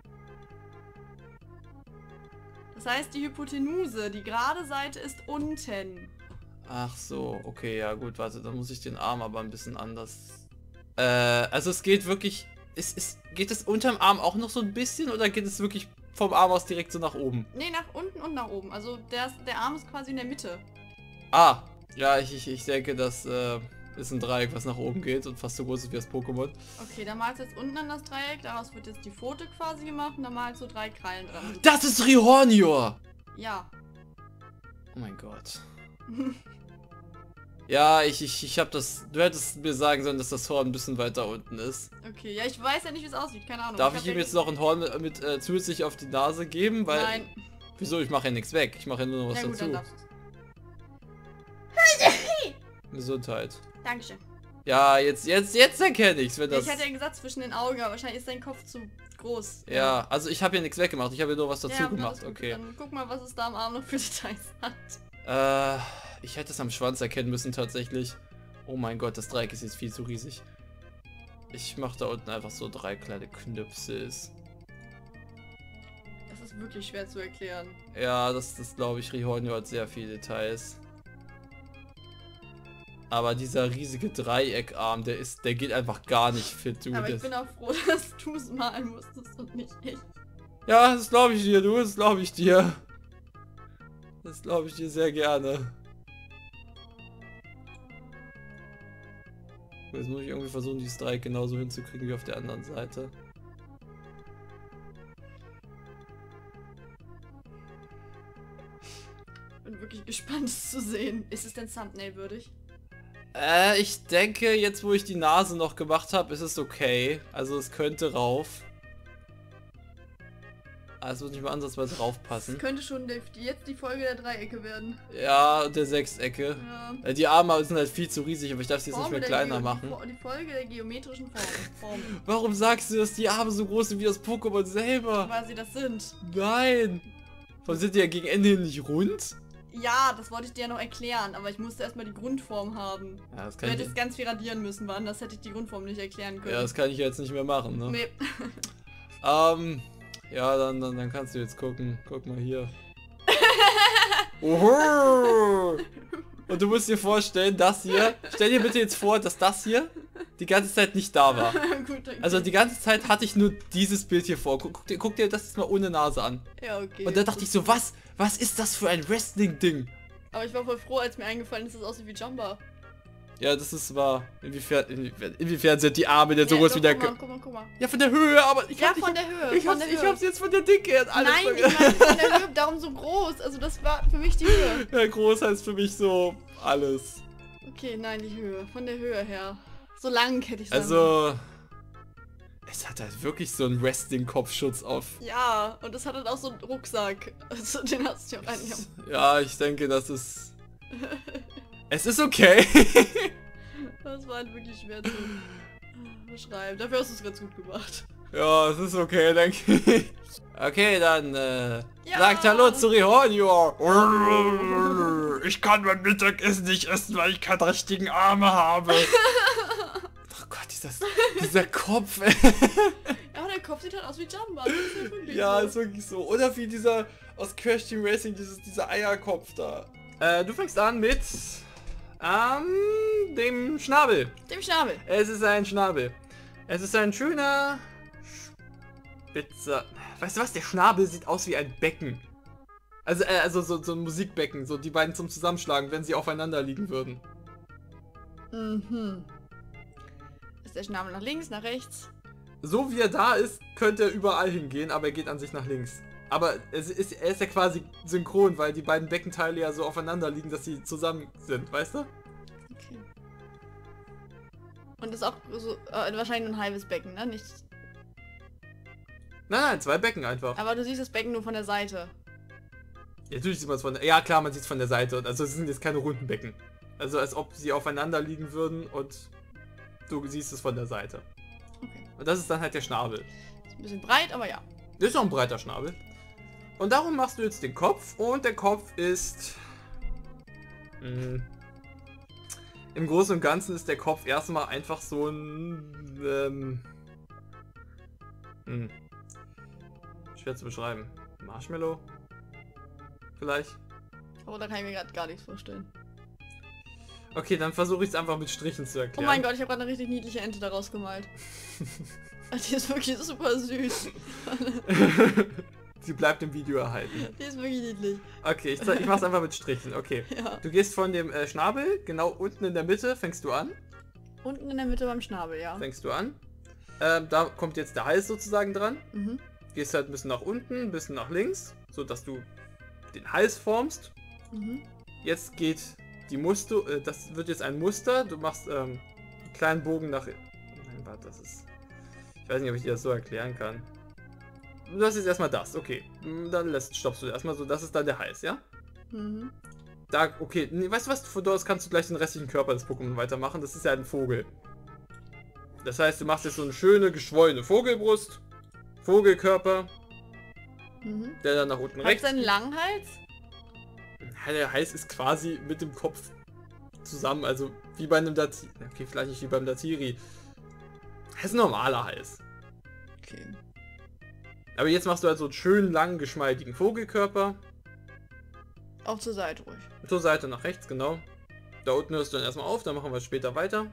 Das heißt, die Hypotenuse, die gerade Seite ist unten. Ach so, okay, ja gut, warte, dann muss ich den Arm aber ein bisschen anders... also es geht wirklich... Geht es unterm Arm auch noch so ein bisschen oder geht es wirklich vom Arm aus direkt so nach oben? Nee, nach unten und nach oben. Also der Arm ist quasi in der Mitte. Ah, ja, ich denke, das ist ein Dreieck, was nach oben geht und fast so groß ist wie das Pokémon. Okay, dann malst du jetzt unten an das Dreieck. Daraus wird jetzt die Pfote quasi gemacht und dann malst du 3 Krallen dran. Das ist Rihornior! Ja. Oh mein Gott. Ja, ich hab das... Du hättest mir sagen sollen, dass das Horn ein bisschen weiter unten ist. Okay, ja, ich weiß ja nicht, wie es aussieht. Keine Ahnung. Darf hab ich ihm ja jetzt noch ein Horn mit zusätzlich auf die Nase geben? Weil, Nein. wieso? Ich mache ja nichts weg. Ich mache ja nur noch was Ja gut, dann dazu. darfst du's. Gesundheit. Dankeschön. Ja, jetzt erkenne ich's, wenn das... Ich hatte ja gesagt zwischen den Augen, aber wahrscheinlich ist dein Kopf zu groß. Ja, also ich habe ja nichts weggemacht. Ich habe ja nur was dazu Ja, gemacht. alles gut. Okay. Dann guck mal, was es da am Arm noch für Details hat. Ich hätte es am Schwanz erkennen müssen tatsächlich. Oh mein Gott, das Dreieck ist jetzt viel zu riesig. Ich mache da unten einfach so 3 kleine Knüpsels. Das ist wirklich schwer zu erklären. Ja, das glaube ich, Rihornio hat sehr viele Details. Aber dieser riesige Dreieckarm, der geht einfach gar nicht fit, du. Aber ich bin auch froh, dass du es malen musstest und nicht ich. Ja, das glaube ich dir, du, das glaube ich dir. Das glaube ich dir sehr gerne. Jetzt muss ich irgendwie versuchen, dieses Dreieck genauso hinzukriegen wie auf der anderen Seite. Bin wirklich gespannt, es zu sehen. Ist es denn Thumbnail würdig? Ich denke, jetzt wo ich die Nase noch gemacht habe, ist es okay. Also es könnte rauf. Also nicht mal ansatzweise raufpassen. Das könnte schon jetzt die Folge der Dreiecke werden. Ja, und der Sechsecke. Ja. Die Arme sind halt viel zu riesig, aber ich darf sie jetzt nicht mehr Der kleiner machen. Die Folge der geometrischen Formen. Warum sagst du, dass die Arme so groß sind wie das Pokémon selber? Weil sie das sind. Nein! Warum sind die ja gegen Ende hin nicht rund? Ja, das wollte ich dir ja noch erklären, aber ich musste erstmal die Grundform haben. Ja, das Du kann ich, hättest ganz viel radieren müssen, weil anders hätte ich die Grundform nicht erklären können. ja, das kann ich jetzt nicht mehr machen, ne? Nee. Ja, dann kannst du jetzt gucken. Guck mal hier. Oho! Und du musst dir vorstellen, das hier, stell dir bitte jetzt vor, dass das hier die ganze Zeit nicht da war. Gut, okay. Also die ganze Zeit hatte ich nur dieses Bild hier vor. Guck dir das jetzt mal ohne Nase an. Ja, okay. Und da dachte ich so, was ist das für ein Wrestling-Ding? Aber ich war voll froh, als mir eingefallen ist, dass es aussieht wie Jumba. Ja, das ist wahr. Inwiefern sind die Arme denn so groß wie der... Guck mal. Ja, von der Höhe, aber ich Ja, von der Höhe. Ich hab's jetzt von der Dicke alles Nein, ich meine von der Höhe, darum so groß. Also das war für mich die Höhe. Ja, groß heißt für mich so alles. Okay, nein, die Höhe. Von der Höhe her. So lang hätte ich sagen. Also... Es hat halt wirklich so einen Wrestling-Kopfschutz auf. Ja, und das hat halt auch so einen Rucksack. Also den hast du ja eigentlich. Ja, ich denke, das ist... Es ist okay. Das war halt wirklich schwer zu beschreiben. Dafür hast du es ganz gut gemacht. Ja, es ist okay, denke ich. Okay, dann Ja. sagt Hallo zu Rihornio. Ich kann mein Mittagessen nicht essen, weil ich keine richtigen Arme habe. Oh Gott, dieser Kopf. Ja, der Kopf sieht halt aus wie Jumba. Das ist ja wirklich Ja, so. ist wirklich so. Oder wie dieser aus Crash Team Racing, dieser Eierkopf da. Du fängst an mit dem Schnabel. Dem Schnabel. Es ist ein Schnabel. Es ist ein schöner spitzer... Weißt du was? Der Schnabel sieht aus wie ein Becken. Also so ein Musikbecken. So die beiden zum Zusammenschlagen, wenn sie aufeinander liegen würden. Mhm. Ist der Schnabel nach links, nach rechts? So wie er da ist, könnte er überall hingehen, aber er geht an sich nach links. Aber er ist ja quasi synchron, weil die beiden Beckenteile ja so aufeinander liegen, dass sie zusammen sind, weißt du? Okay. Und ist auch so wahrscheinlich ein halbes Becken, ne? Nicht. Nein, 2 Becken einfach. Aber du siehst das Becken nur von der Seite. Ja, natürlich sieht man es von der... Ja klar, man sieht es von der Seite. Also es sind jetzt keine runden Becken. Also als ob sie aufeinander liegen würden und du siehst es von der Seite. Okay. Und das ist dann halt der Schnabel. Ist ein bisschen breit, aber ja. Das ist auch ein breiter Schnabel. Und darum machst du jetzt den Kopf und der Kopf ist... Im Großen und Ganzen ist der Kopf erstmal einfach so ein... schwer zu beschreiben. Marshmallow? Vielleicht? Aber da kann ich mir gerade gar nichts vorstellen. Okay, dann versuche ich es einfach mit Strichen zu Oh erklären. mein Gott, ich habe gerade eine richtig niedliche Ente daraus gemalt. Die ist wirklich super süß. Sie bleibt im Video erhalten. Die ist wirklich niedlich. Okay, ich mach's einfach mit Strichen. Okay. Ja. Du gehst von dem Schnabel, genau unten in der Mitte, fängst du an. Unten in der Mitte beim Schnabel, ja. Fängst du an. Da kommt jetzt der Hals sozusagen dran. Mhm. Gehst halt ein bisschen nach unten, ein bisschen nach links, so dass du den Hals formst. Mhm. Jetzt geht die Muster, das wird jetzt ein Muster. Du machst einen kleinen Bogen nach... Nein, warte, das ist... Ich weiß nicht, ob ich dir das so erklären kann. Du hast jetzt erstmal das, okay. Dann stoppst du erstmal so, das ist dann der Hals, ja? Mhm. Da, okay, nee, weißt du was, von dort aus kannst du gleich den restlichen Körper des Pokémon weitermachen. Das ist ja ein Vogel. Das heißt, du machst jetzt so eine schöne, geschwollene Vogelbrust, Vogelkörper, der dann nach unten Hat rechts... es einen langen Hals? Ja, der Hals ist quasi mit dem Kopf zusammen, also wie bei einem Datiri. Okay, vielleicht nicht wie beim Datiri. Das ist ein normaler Hals. Okay. Aber jetzt machst du halt so einen schönen, langen, geschmeidigen Vogelkörper. Auch zur Seite ruhig. Zur Seite nach rechts, genau. Da unten hörst du dann erstmal auf, dann machen wir später weiter.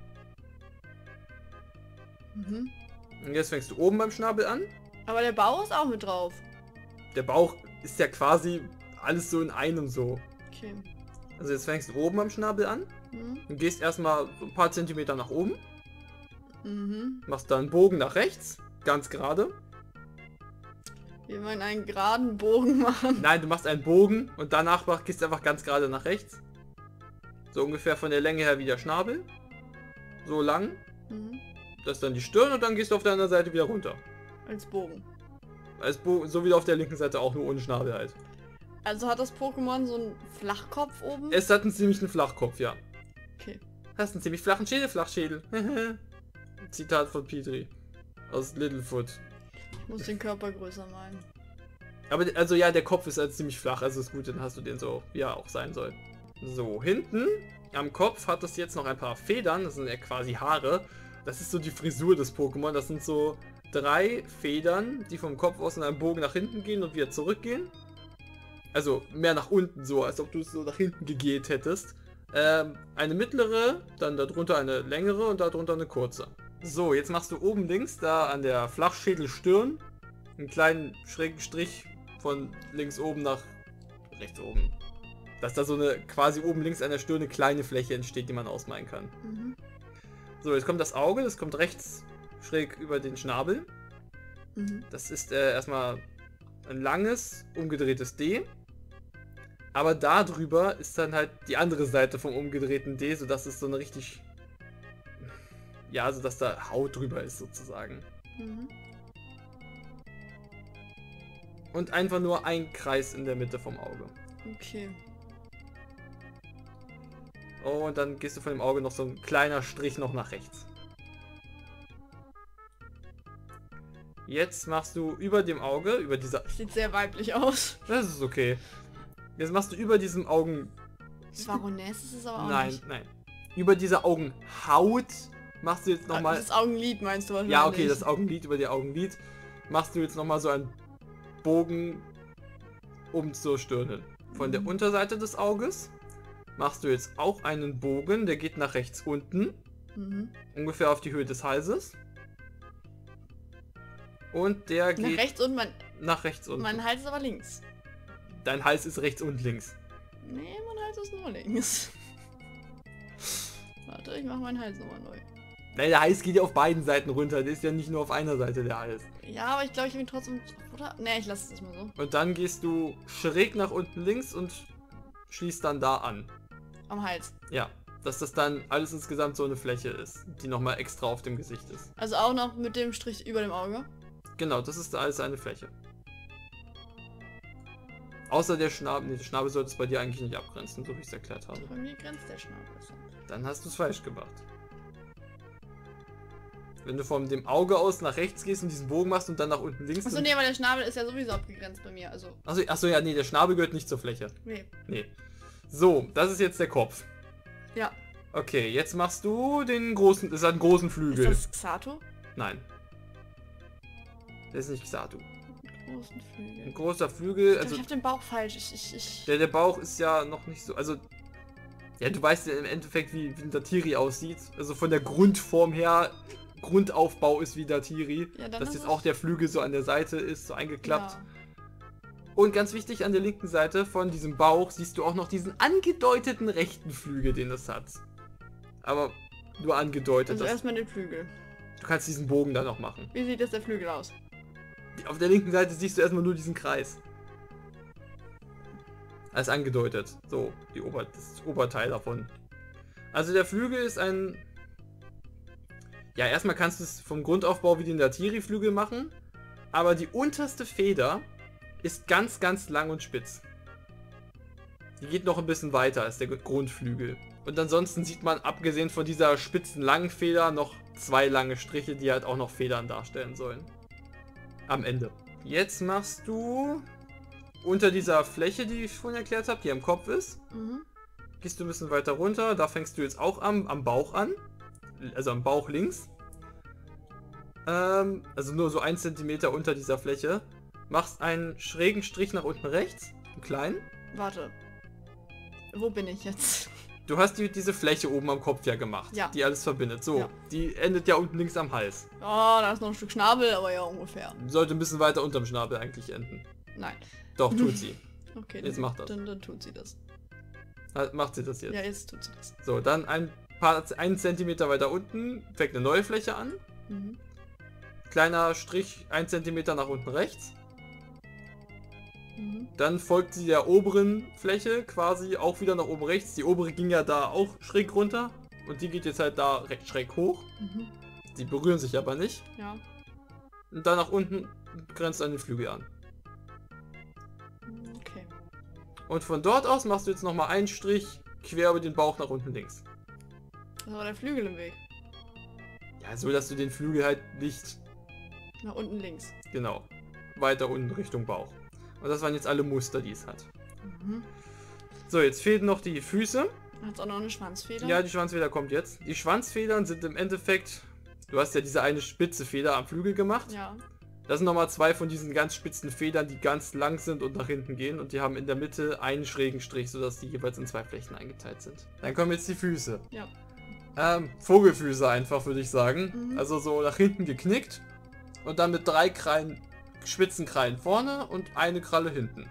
Mhm. Und jetzt fängst du oben beim Schnabel an. Aber der Bauch ist auch mit drauf. Der Bauch ist ja quasi alles so in einem so. Okay. Also jetzt fängst du oben am Schnabel an. Mhm. Und gehst erstmal so ein paar Zentimeter nach oben. Mhm. Machst dann einen Bogen nach rechts. Ganz gerade. Wir wollen einen geraden Bogen machen. Nein, du machst einen Bogen und danach gehst du einfach ganz gerade nach rechts. So ungefähr von der Länge her wie der Schnabel. So lang. Mhm. Das ist dann die Stirn und dann gehst du auf der anderen Seite wieder runter. Als Bogen. Als Bogen, so wie auf der linken Seite auch, nur ohne Schnabel halt. Also hat das Pokémon so einen Flachkopf oben? Es hat einen ziemlichen Flachkopf, ja. Okay. Hast einen ziemlich flachen Schädel, Flachschädel. Zitat von Petri. Aus Littlefoot. Ich muss den Körper größer malen. Aber also ja, der Kopf ist halt ziemlich flach, also ist gut, dann hast du den so, wie er auch sein soll. So, hinten am Kopf hat es jetzt noch ein paar Federn, das sind ja quasi Haare. das ist so die Frisur des Pokémon. Das sind so 3 Federn, die vom Kopf aus in einem Bogen nach hinten gehen und wieder zurückgehen. Also mehr nach unten, so als ob du es so nach hinten gegelt hättest. Eine mittlere, dann darunter eine längere und darunter eine kurze. So, jetzt machst du oben links, da an der Flachschädelstirn, einen kleinen schrägen Strich von links oben nach rechts oben. Dass da so eine, quasi oben links an der Stirn eine kleine Fläche entsteht, die man ausmalen kann. Mhm. So, jetzt kommt das Auge, das kommt rechts schräg über den Schnabel. Mhm. Das ist erstmal ein langes, umgedrehtes D. Aber da drüber ist dann halt die andere Seite vom umgedrehten D, sodass es so eine richtig... Ja, also dass da Haut drüber ist sozusagen. Mhm. Und einfach nur ein Kreis in der Mitte vom Auge. Okay. Oh, und dann gehst du von dem Auge noch so ein kleiner Strich noch nach rechts. Jetzt machst du über dem Auge, über dieser... Sieht sehr weiblich aus. Das ist okay. Jetzt machst du über diesem Augen... Baroness ist es aber auch Nein, nicht. nein. Über diese Augenhaut machst du jetzt nochmal... Das Augenlid meinst du wahrscheinlich? Ja, okay, das Augenlid, über die Augenlid machst du jetzt nochmal so einen Bogen um zur Stirn hin. Von der Unterseite des Auges machst du jetzt auch einen Bogen, der geht nach rechts unten. Mhm. Ungefähr auf die Höhe des Halses. Und der Nach geht rechts und nach rechts unten. mein Hals ist aber links. Dein Hals ist rechts und links. Nee, mein Hals ist nur links. Warte, ich mache meinen Hals nochmal neu. Nein, der Hals geht ja auf beiden Seiten runter. Der ist ja nicht nur auf einer Seite der Hals. Ja, aber ich glaube, ich habe ihn trotzdem... Oder? Nee, ich lasse es mal so. Und dann gehst du schräg nach unten links und schließt dann da an. Am Hals. Ja, dass das dann alles insgesamt so eine Fläche ist, die nochmal extra auf dem Gesicht ist. Also auch noch mit dem Strich über dem Auge. Genau, das ist alles eine Fläche. Außer der Schnabel. Nee, der Schnabel sollte es bei dir eigentlich nicht abgrenzen, so wie ich es erklärt habe. Bei mir grenzt der Schnabel. Dann hast du es falsch gemacht. Wenn du von dem Auge aus nach rechts gehst und diesen Bogen machst und dann nach unten links... Achso, nee, aber der Schnabel ist ja sowieso abgegrenzt bei mir, also... Achso, ja, nee, der Schnabel gehört nicht zur Fläche. Nee. Nee. So, das ist jetzt der Kopf. Ja. Okay, jetzt machst du den großen... Das hat einen großen Flügel. Ist das Xato? Nein. Das ist nicht Xatu. Großen Flügel. Ein großer Flügel, Ich also... hab den Bauch falsch. Ich... Der Bauch ist ja noch nicht so... Also... Ja, du weißt ja im Endeffekt, wie ein Datiri aussieht. Also von der Grundform her... Grundaufbau ist wie Datiri. Ja, dann dass ist jetzt es- auch der Flügel so an der Seite ist, so eingeklappt. Ja. Und ganz wichtig, an der linken Seite von diesem Bauch siehst du auch noch diesen angedeuteten rechten Flügel, den es hat. Aber nur angedeutet. Also dass- erstmal den Flügel. Du kannst diesen Bogen da noch machen. Wie sieht jetzt der Flügel aus? Auf der linken Seite siehst du erstmal nur diesen Kreis. Als angedeutet. So, das Oberteil davon. Also der Flügel ist ein... Ja, erstmal kannst du es vom Grundaufbau wie den Datiri-Flügel machen. Aber die unterste Feder ist ganz, ganz lang und spitz. Die geht noch ein bisschen weiter als der Grundflügel. Und ansonsten sieht man, abgesehen von dieser spitzen langen Feder, noch 2 lange Striche, die halt auch noch Federn darstellen sollen. Am Ende. Jetzt machst du unter dieser Fläche, die ich vorhin erklärt habe, die am Kopf ist, Mhm. gehst du ein bisschen weiter runter. Da fängst du jetzt auch am Bauch an. Also am Bauch links. Also nur so 1 Zentimeter unter dieser Fläche. Machst einen schrägen Strich nach unten rechts. Einen kleinen. Warte. Wo bin ich jetzt? Du hast diese Fläche oben am Kopf ja gemacht, Ja. die alles verbindet. So, Ja. die endet ja unten links am Hals. Oh, da ist noch ein Stück Schnabel, aber ja ungefähr. Sollte ein bisschen weiter unterm Schnabel eigentlich enden. Nein. Doch, tut sie. Okay, Jetzt macht das. Dann tut sie das. Macht sie das jetzt. Ja, jetzt tut sie das. So, dann einen Zentimeter weiter unten fängt eine neue Fläche an. Mhm. Kleiner Strich 1 Zentimeter nach unten rechts. Mhm. Dann folgt sie der oberen Fläche quasi auch wieder nach oben rechts. Die obere ging ja da auch schräg runter. Und die geht jetzt halt da recht schräg hoch. Mhm. Die berühren sich aber nicht. Ja. Und dann nach unten grenzt an den Flügel an. Okay. Und von dort aus machst du jetzt nochmal einen Strich quer über den Bauch nach unten links. Da war der Flügel im Weg. Ja, so dass du den Flügel halt nicht, Nach unten links. genau, weiter unten Richtung Bauch. Und das waren jetzt alle Muster, die es hat. Mhm. So, jetzt fehlen noch die Füße. Hat auch noch eine Schwanzfeder? Ja, die Schwanzfeder kommt jetzt. Die Schwanzfedern sind im Endeffekt Du hast ja diese eine spitze Feder am Flügel gemacht. Ja. Das sind nochmal 2 von diesen ganz spitzen Federn, die ganz lang sind und nach hinten gehen. Und die haben in der Mitte einen schrägen Strich, sodass die jeweils in 2 Flächen eingeteilt sind. Dann kommen jetzt die Füße. Ja. Vogelfüße einfach, würde ich sagen. Mhm. Also so nach hinten geknickt. Und dann mit 3 Krallen, spitzen Krallen vorne und eine Kralle hinten.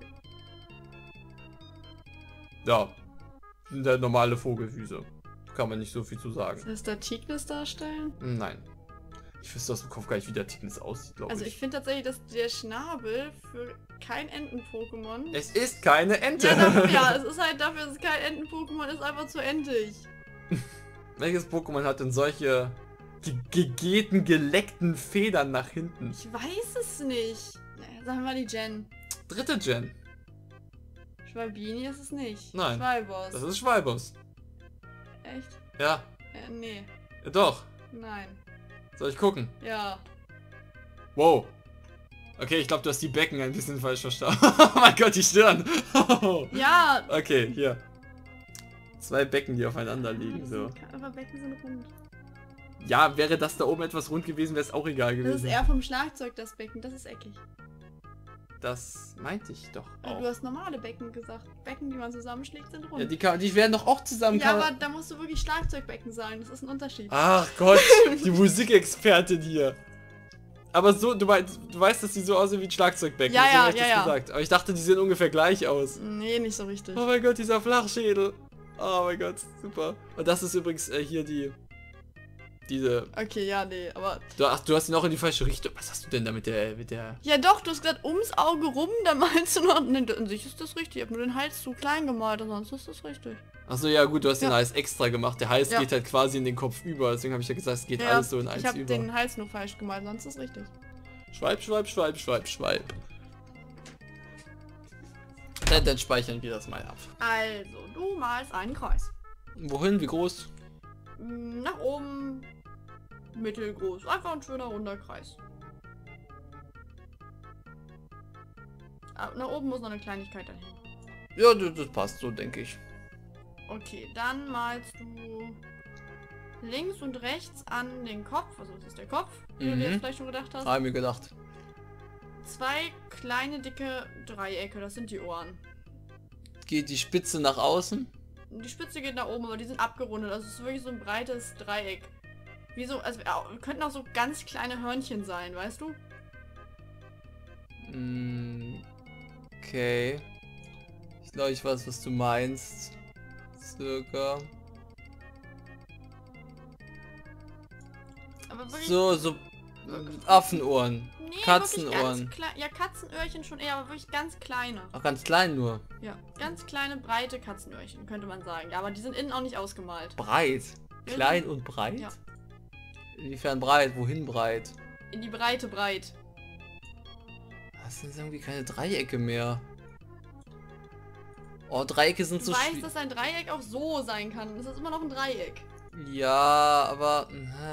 Ja. Sind der normale Vogelfüße. Kann man nicht so viel zu sagen. Soll es da Tigris darstellen? Nein. Ich wüsste aus dem Kopf gar nicht, wie der Tigris aussieht, glaube ich. Also ich finde tatsächlich, dass der Schnabel für kein Enten-Pokémon... Es ist keine Ente. Ja, es ist halt dafür, dass es kein Enten-Pokémon ist, einfach zu entig. Welches Pokémon hat denn solche gegehten, geleckten Federn nach hinten? Ich weiß es nicht. Naja, sagen wir mal die Gen. 3. Gen. Schwalbini ist es nicht. Nein. Schwalbos. Das ist Schwalbos. Echt? Ja. Nee. Doch. Nein. Soll ich gucken? Ja. Wow. Okay, ich glaube, du hast die Becken ein bisschen falsch verstanden. Oh mein Gott, die Stirn. Ja. Okay, hier. 2 Becken, die aufeinander liegen. So. Aber Becken sind rund. Ja, wäre das da oben etwas rund gewesen, wäre es auch egal Das gewesen. ist eher vom Schlagzeug, das Becken. Das ist eckig. Das meinte ich doch auch. Du hast normale Becken gesagt. Becken, die man zusammenschlägt, sind rund. Ja, die werden doch auch zusammen... Ja, aber da musst du wirklich Schlagzeugbecken sagen. Das ist ein Unterschied. Ach Gott, die Musikexpertin hier. Aber so, du weißt, dass die so aussehen wie ein Schlagzeugbecken. Ja, deswegen ja, hab ich ja, das ja. gesagt. Aber ich dachte, die sehen ungefähr gleich aus. Nee, nicht so richtig. Oh mein Gott, dieser Flachschädel. Oh mein Gott, super. Und das ist übrigens hier diese... Okay, ja, nee, aber... Ach, du hast ihn auch in die falsche Richtung. Was hast du denn da mit der... Ja doch, du hast gesagt, ums Auge rum, da malst du noch... Nee, an sich ist das richtig. Ich hab nur den Hals zu klein gemalt, ansonsten ist das richtig. Achso, ja gut, du hast den Ja. Hals extra gemacht. Der Hals Ja. geht halt quasi in den Kopf über. Deswegen habe ich ja gesagt, es geht alles so in eins ich hab über. den Hals nur falsch gemalt, sonst ist es richtig. Schweib, schweib, schweib, schweib, schweib. Dann speichern wir das mal ab. Also, du malst einen Kreis. Wohin? Wie groß? Nach oben, mittelgroß. Einfach ein schöner runder Kreis. Aber nach oben muss noch eine Kleinigkeit dahin. Ja, das passt so, denke ich. Okay, dann malst du links und rechts an den Kopf, also das ist der Kopf, wie du dir jetzt vielleicht schon gedacht hast. Habe mir gedacht. 2 kleine, dicke Dreiecke, das sind die Ohren. Geht die Spitze nach außen? Die Spitze geht nach oben, aber die sind abgerundet, also es ist wirklich so ein breites Dreieck. Wie so, also könnten auch so ganz kleine Hörnchen sein, weißt du? Okay. Ich glaube, ich weiß, was du meinst. Circa. Aber wirklich, So Affenohren. nee, Katzenohren. Wirklich ganz ja, Katzenöhrchen schon eher, aber wirklich ganz kleine. Auch ganz klein nur. Ja, ganz kleine, breite Katzenöhrchen, könnte man sagen. Ja, aber die sind innen auch nicht ausgemalt. Breit. Klein und breit? Ja. Inwiefern breit? Wohin breit? In die Breite breit. Das sind irgendwie keine Dreiecke mehr. Oh, Dreiecke sind Du so weißt, schwierig. dass ein Dreieck auch so sein kann. Das ist immer noch ein Dreieck. Ja, aber...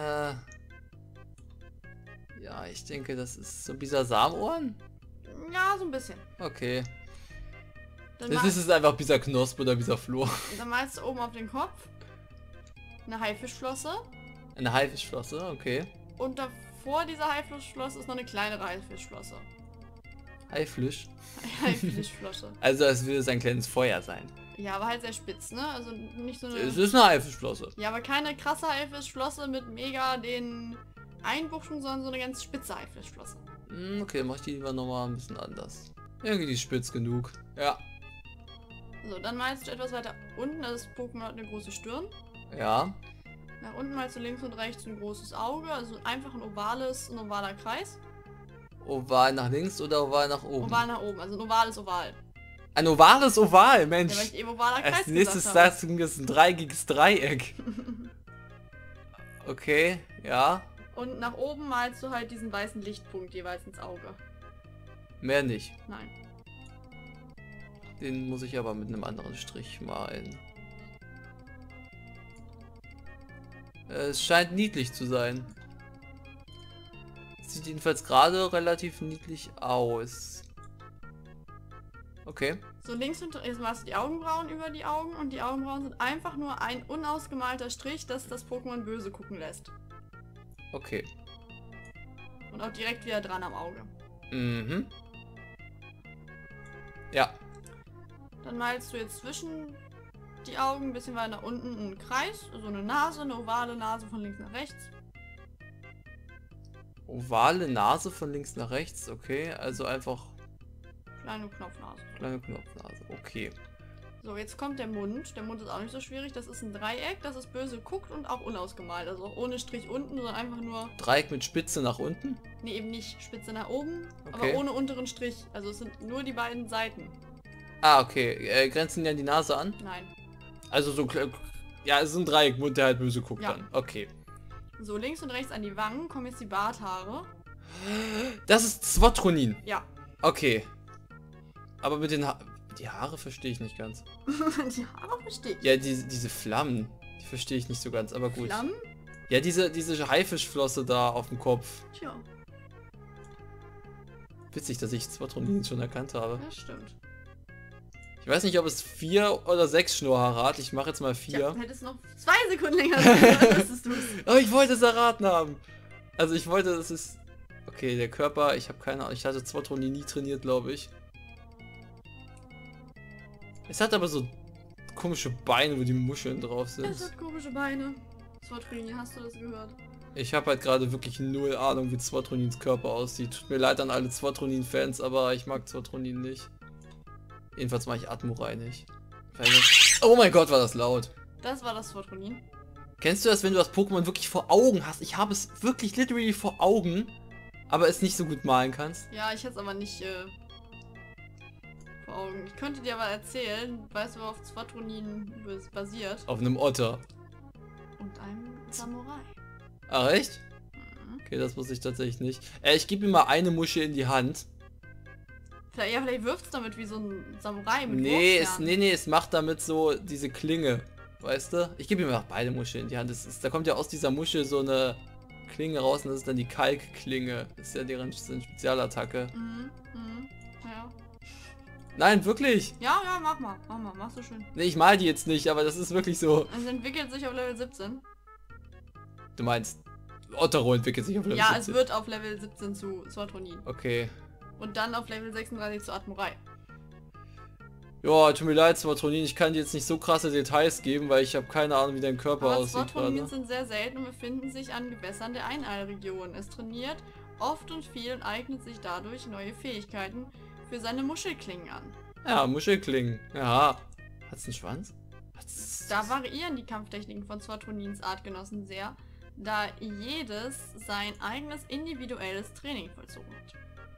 ja, ich denke, das ist so Bisasam-Ohren? Ja, so ein bisschen. Okay. Dann, Das ist es einfach Bisa Knospe oder Bisa Flor. dann malst du oben auf den Kopf eine Haifischflosse. Eine Haifischflosse, okay. Und davor dieser Haifischflosse ist noch eine kleinere Haifischflosse. Haifisch. Haifischflosse. Also es würde es ein kleines Feuer sein. Ja, aber halt sehr spitz, ne? Also nicht so Es eine... ist eine Haifischflosse. Ja, aber keine krasse Haifischflosse mit mega den Einbuchtungen, sondern so eine ganz spitze Haifischflosse. Okay, mach ich die lieber nochmal ein bisschen anders. Irgendwie die spitz genug. Ja. So, dann malst du etwas weiter unten, das Pokémon hat eine große Stirn. Ja. Nach unten malst du links und rechts ein großes Auge, also einfach ein ovaler Kreis. Oval nach links oder Oval nach oben? Oval nach oben, also ein ovales Oval. Ein ovales Oval, Mensch. Ja, weil ich eben ovaler Kreis Als nächstes gesagt habe. sagst du, das ist ein dreieckiges Dreieck. Okay, ja. Und nach oben malst du halt diesen weißen Lichtpunkt jeweils ins Auge. Mehr nicht. Nein. Den muss ich aber mit einem anderen Strich malen. Es scheint niedlich zu sein. Sieht jedenfalls gerade relativ niedlich aus. Okay. So links und jetzt machst du die Augenbrauen über die Augen und die Augenbrauen sind einfach nur ein unausgemalter Strich, das das Pokémon böse gucken lässt. Okay. Und auch direkt wieder dran am Auge. Mhm. Ja. Dann malst du jetzt zwischen die Augen ein bisschen weiter nach unten einen Kreis, so eine Nase, eine ovale Nase von links nach rechts. Ovale Nase von links nach rechts, okay. Also einfach Kleine Knopfnase. kleine Knopfnase, okay. So, jetzt kommt der Mund. Der Mund ist auch nicht so schwierig. Das ist ein Dreieck, das ist böse guckt und auch unausgemalt. Also ohne Strich unten, sondern einfach nur... Dreieck mit Spitze nach unten? Nee, eben nicht Spitze nach oben, Okay. aber ohne unteren Strich. Also es sind nur die beiden Seiten. Ah, okay. Grenzen die an die Nase an? Nein. Also so... Ja, es ist ein Dreieck, Mund, der halt böse guckt Ja. dann. Okay. So, links und rechts an die Wangen kommen jetzt die Barthaare. Das ist Zwotronin. Ja. Okay. Aber mit den die Haare verstehe ich nicht ganz. Die Haare verstehe ich. Ja, diese Flammen, die verstehe ich nicht so ganz, aber gut. Flammen? Ja, diese Haifischflosse da auf dem Kopf. Tja, Witzig, dass ich Zwotronin schon erkannt habe. das stimmt. Ich weiß nicht, ob es 4 oder 6 Schnurrhaare hat. Ich mache jetzt mal 4. Tja, hättest noch 2 Sekunden länger sein können, dann wüsstest du's. Aber ich wollte es erraten haben. Also ich wollte, es ist... Okay, der Körper, ich habe keine Ahnung. Ich hatte Zwotronin nie trainiert, glaube ich. Es hat aber so komische Beine, wo die Muscheln drauf sind. Es hat komische Beine. Zwotronin, hast du das gehört? Ich habe halt gerade wirklich null Ahnung, wie Zwotronins Körper aussieht. Tut mir leid an alle Zwotronin-Fans, aber ich mag Zwotronin nicht. Jedenfalls mache ich Atmurai nicht. Oh mein Gott, war das laut. Das war das Zwotronin. Kennst du das, wenn du das Pokémon wirklich vor Augen hast? Ich habe es wirklich literally vor Augen, aber es nicht so gut malen kannst. Ja, ich hätte es aber nicht vor Augen. Ich könnte dir aber erzählen, weißt du, worauf Zwotronin basiert? Auf einem Otter. Und einem Samurai. Ach, echt? Mhm. Okay, das wusste ich tatsächlich nicht. Ich gebe ihm mal eine Muschel in die Hand. Vielleicht wirft es damit wie so ein Samurai mit Nee, Wurfsternen. es macht damit so diese Klinge. Weißt du? Ich gebe ihm auch beide Muscheln in die Hand. Da kommt ja aus dieser Muschel so eine Klinge raus und das ist dann die Kalkklinge. Das ist ja deren Spezialattacke. Mhm, mhm, ja. Nein, wirklich. Ja, mach mal, machst du schön. Nee, ich mal die jetzt nicht, aber das ist wirklich so. Es entwickelt sich auf Level 17. Du meinst, Otero entwickelt sich auf Level Ja, 17. es wird auf Level 17 zu Zwotronin. Okay. Und dann auf Level 36 zu Atmurai. Ja, tut mir leid, Zwotronin, ich kann dir jetzt nicht so krasse Details geben, weil ich habe keine Ahnung, wie dein Körper Aber aussieht Zwotronin gerade. sind sehr selten und befinden sich an Gewässern der Eineilregion. Es trainiert oft und viel und eignet sich dadurch neue Fähigkeiten für seine Muschelklingen an. Ja, Muschelklingen. Ja. Hat's einen Schwanz? Da variieren die Kampftechniken von Zwotronins Artgenossen sehr, da jedes sein eigenes individuelles Training vollzogen hat.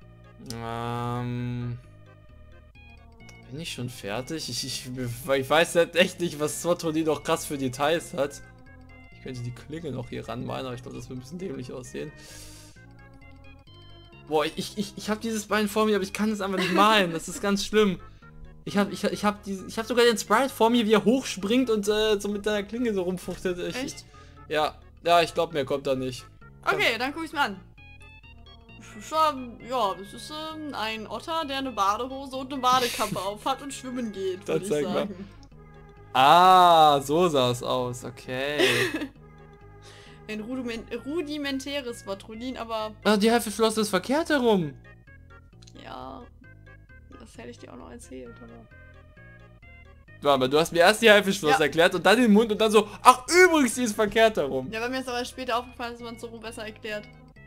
Bin ich schon fertig? Ich weiß halt echt nicht, was Zwotronin noch krass für Details hat. Ich könnte die Klinge noch hier ranmalen, aber ich glaube, das wird ein bisschen dämlich aussehen. Boah, ich habe dieses Bein vor mir, aber ich kann es einfach nicht malen. Das ist ganz schlimm. Ich hab sogar den Sprite vor mir, wie er hochspringt und so mit seiner Klinge so rumfuchtelt. Echt? Ja, ich glaube, mehr kommt da nicht. Okay, dann guck ich's mir an. Ja, das ist ein Otter, der eine Badehose und eine Badekappe auf hat und schwimmen geht, würde ich zeig mal. sagen. Ah, so sah es aus. Okay. Ein rudimentäres Zwotronin, aber Ah, die Haifischflosse ist verkehrt herum. ja, das hätte ich dir auch noch erzählt, aber... Warte mal, du hast mir erst die Haifischflosse Ja. erklärt und dann den Mund und dann so, ach übrigens, die ist verkehrt herum. Ja, weil mir ist aber später aufgefallen, dass man es so rum besser erklärt.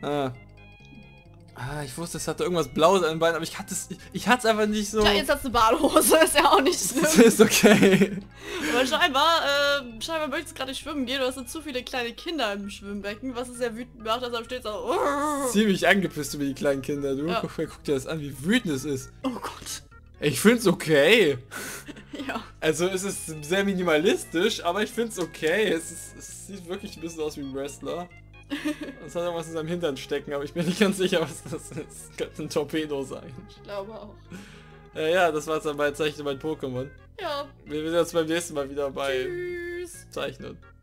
Ich wusste, es hatte irgendwas Blaues an den Beinen, aber ich hatte es einfach nicht so. Ja, jetzt hast du eine Badehose, ist ja auch nicht Das schlimm. ist okay. Aber scheinbar möchtest du gerade schwimmen gehen, du hast zu viele kleine Kinder im Schwimmbecken, was es sehr wütend macht, dass er steht so... Ziemlich angepisst über die kleinen Kinder, du. Ja. Guck dir das an, wie wütend es ist. Oh Gott. Ich find's okay. Ja. Also es ist sehr minimalistisch, aber ich find's okay. Es sieht wirklich ein bisschen aus wie ein Wrestler. Das hat irgendwas in seinem Hintern stecken, aber ich bin nicht ganz sicher, was das ist. Könnte ein Torpedo sein. Ich glaube auch. Ja, das war's dann bei Zeichnen bei Pokémon. Ja. Wir sehen uns beim nächsten Mal wieder bei Tschüss. Zeichnen.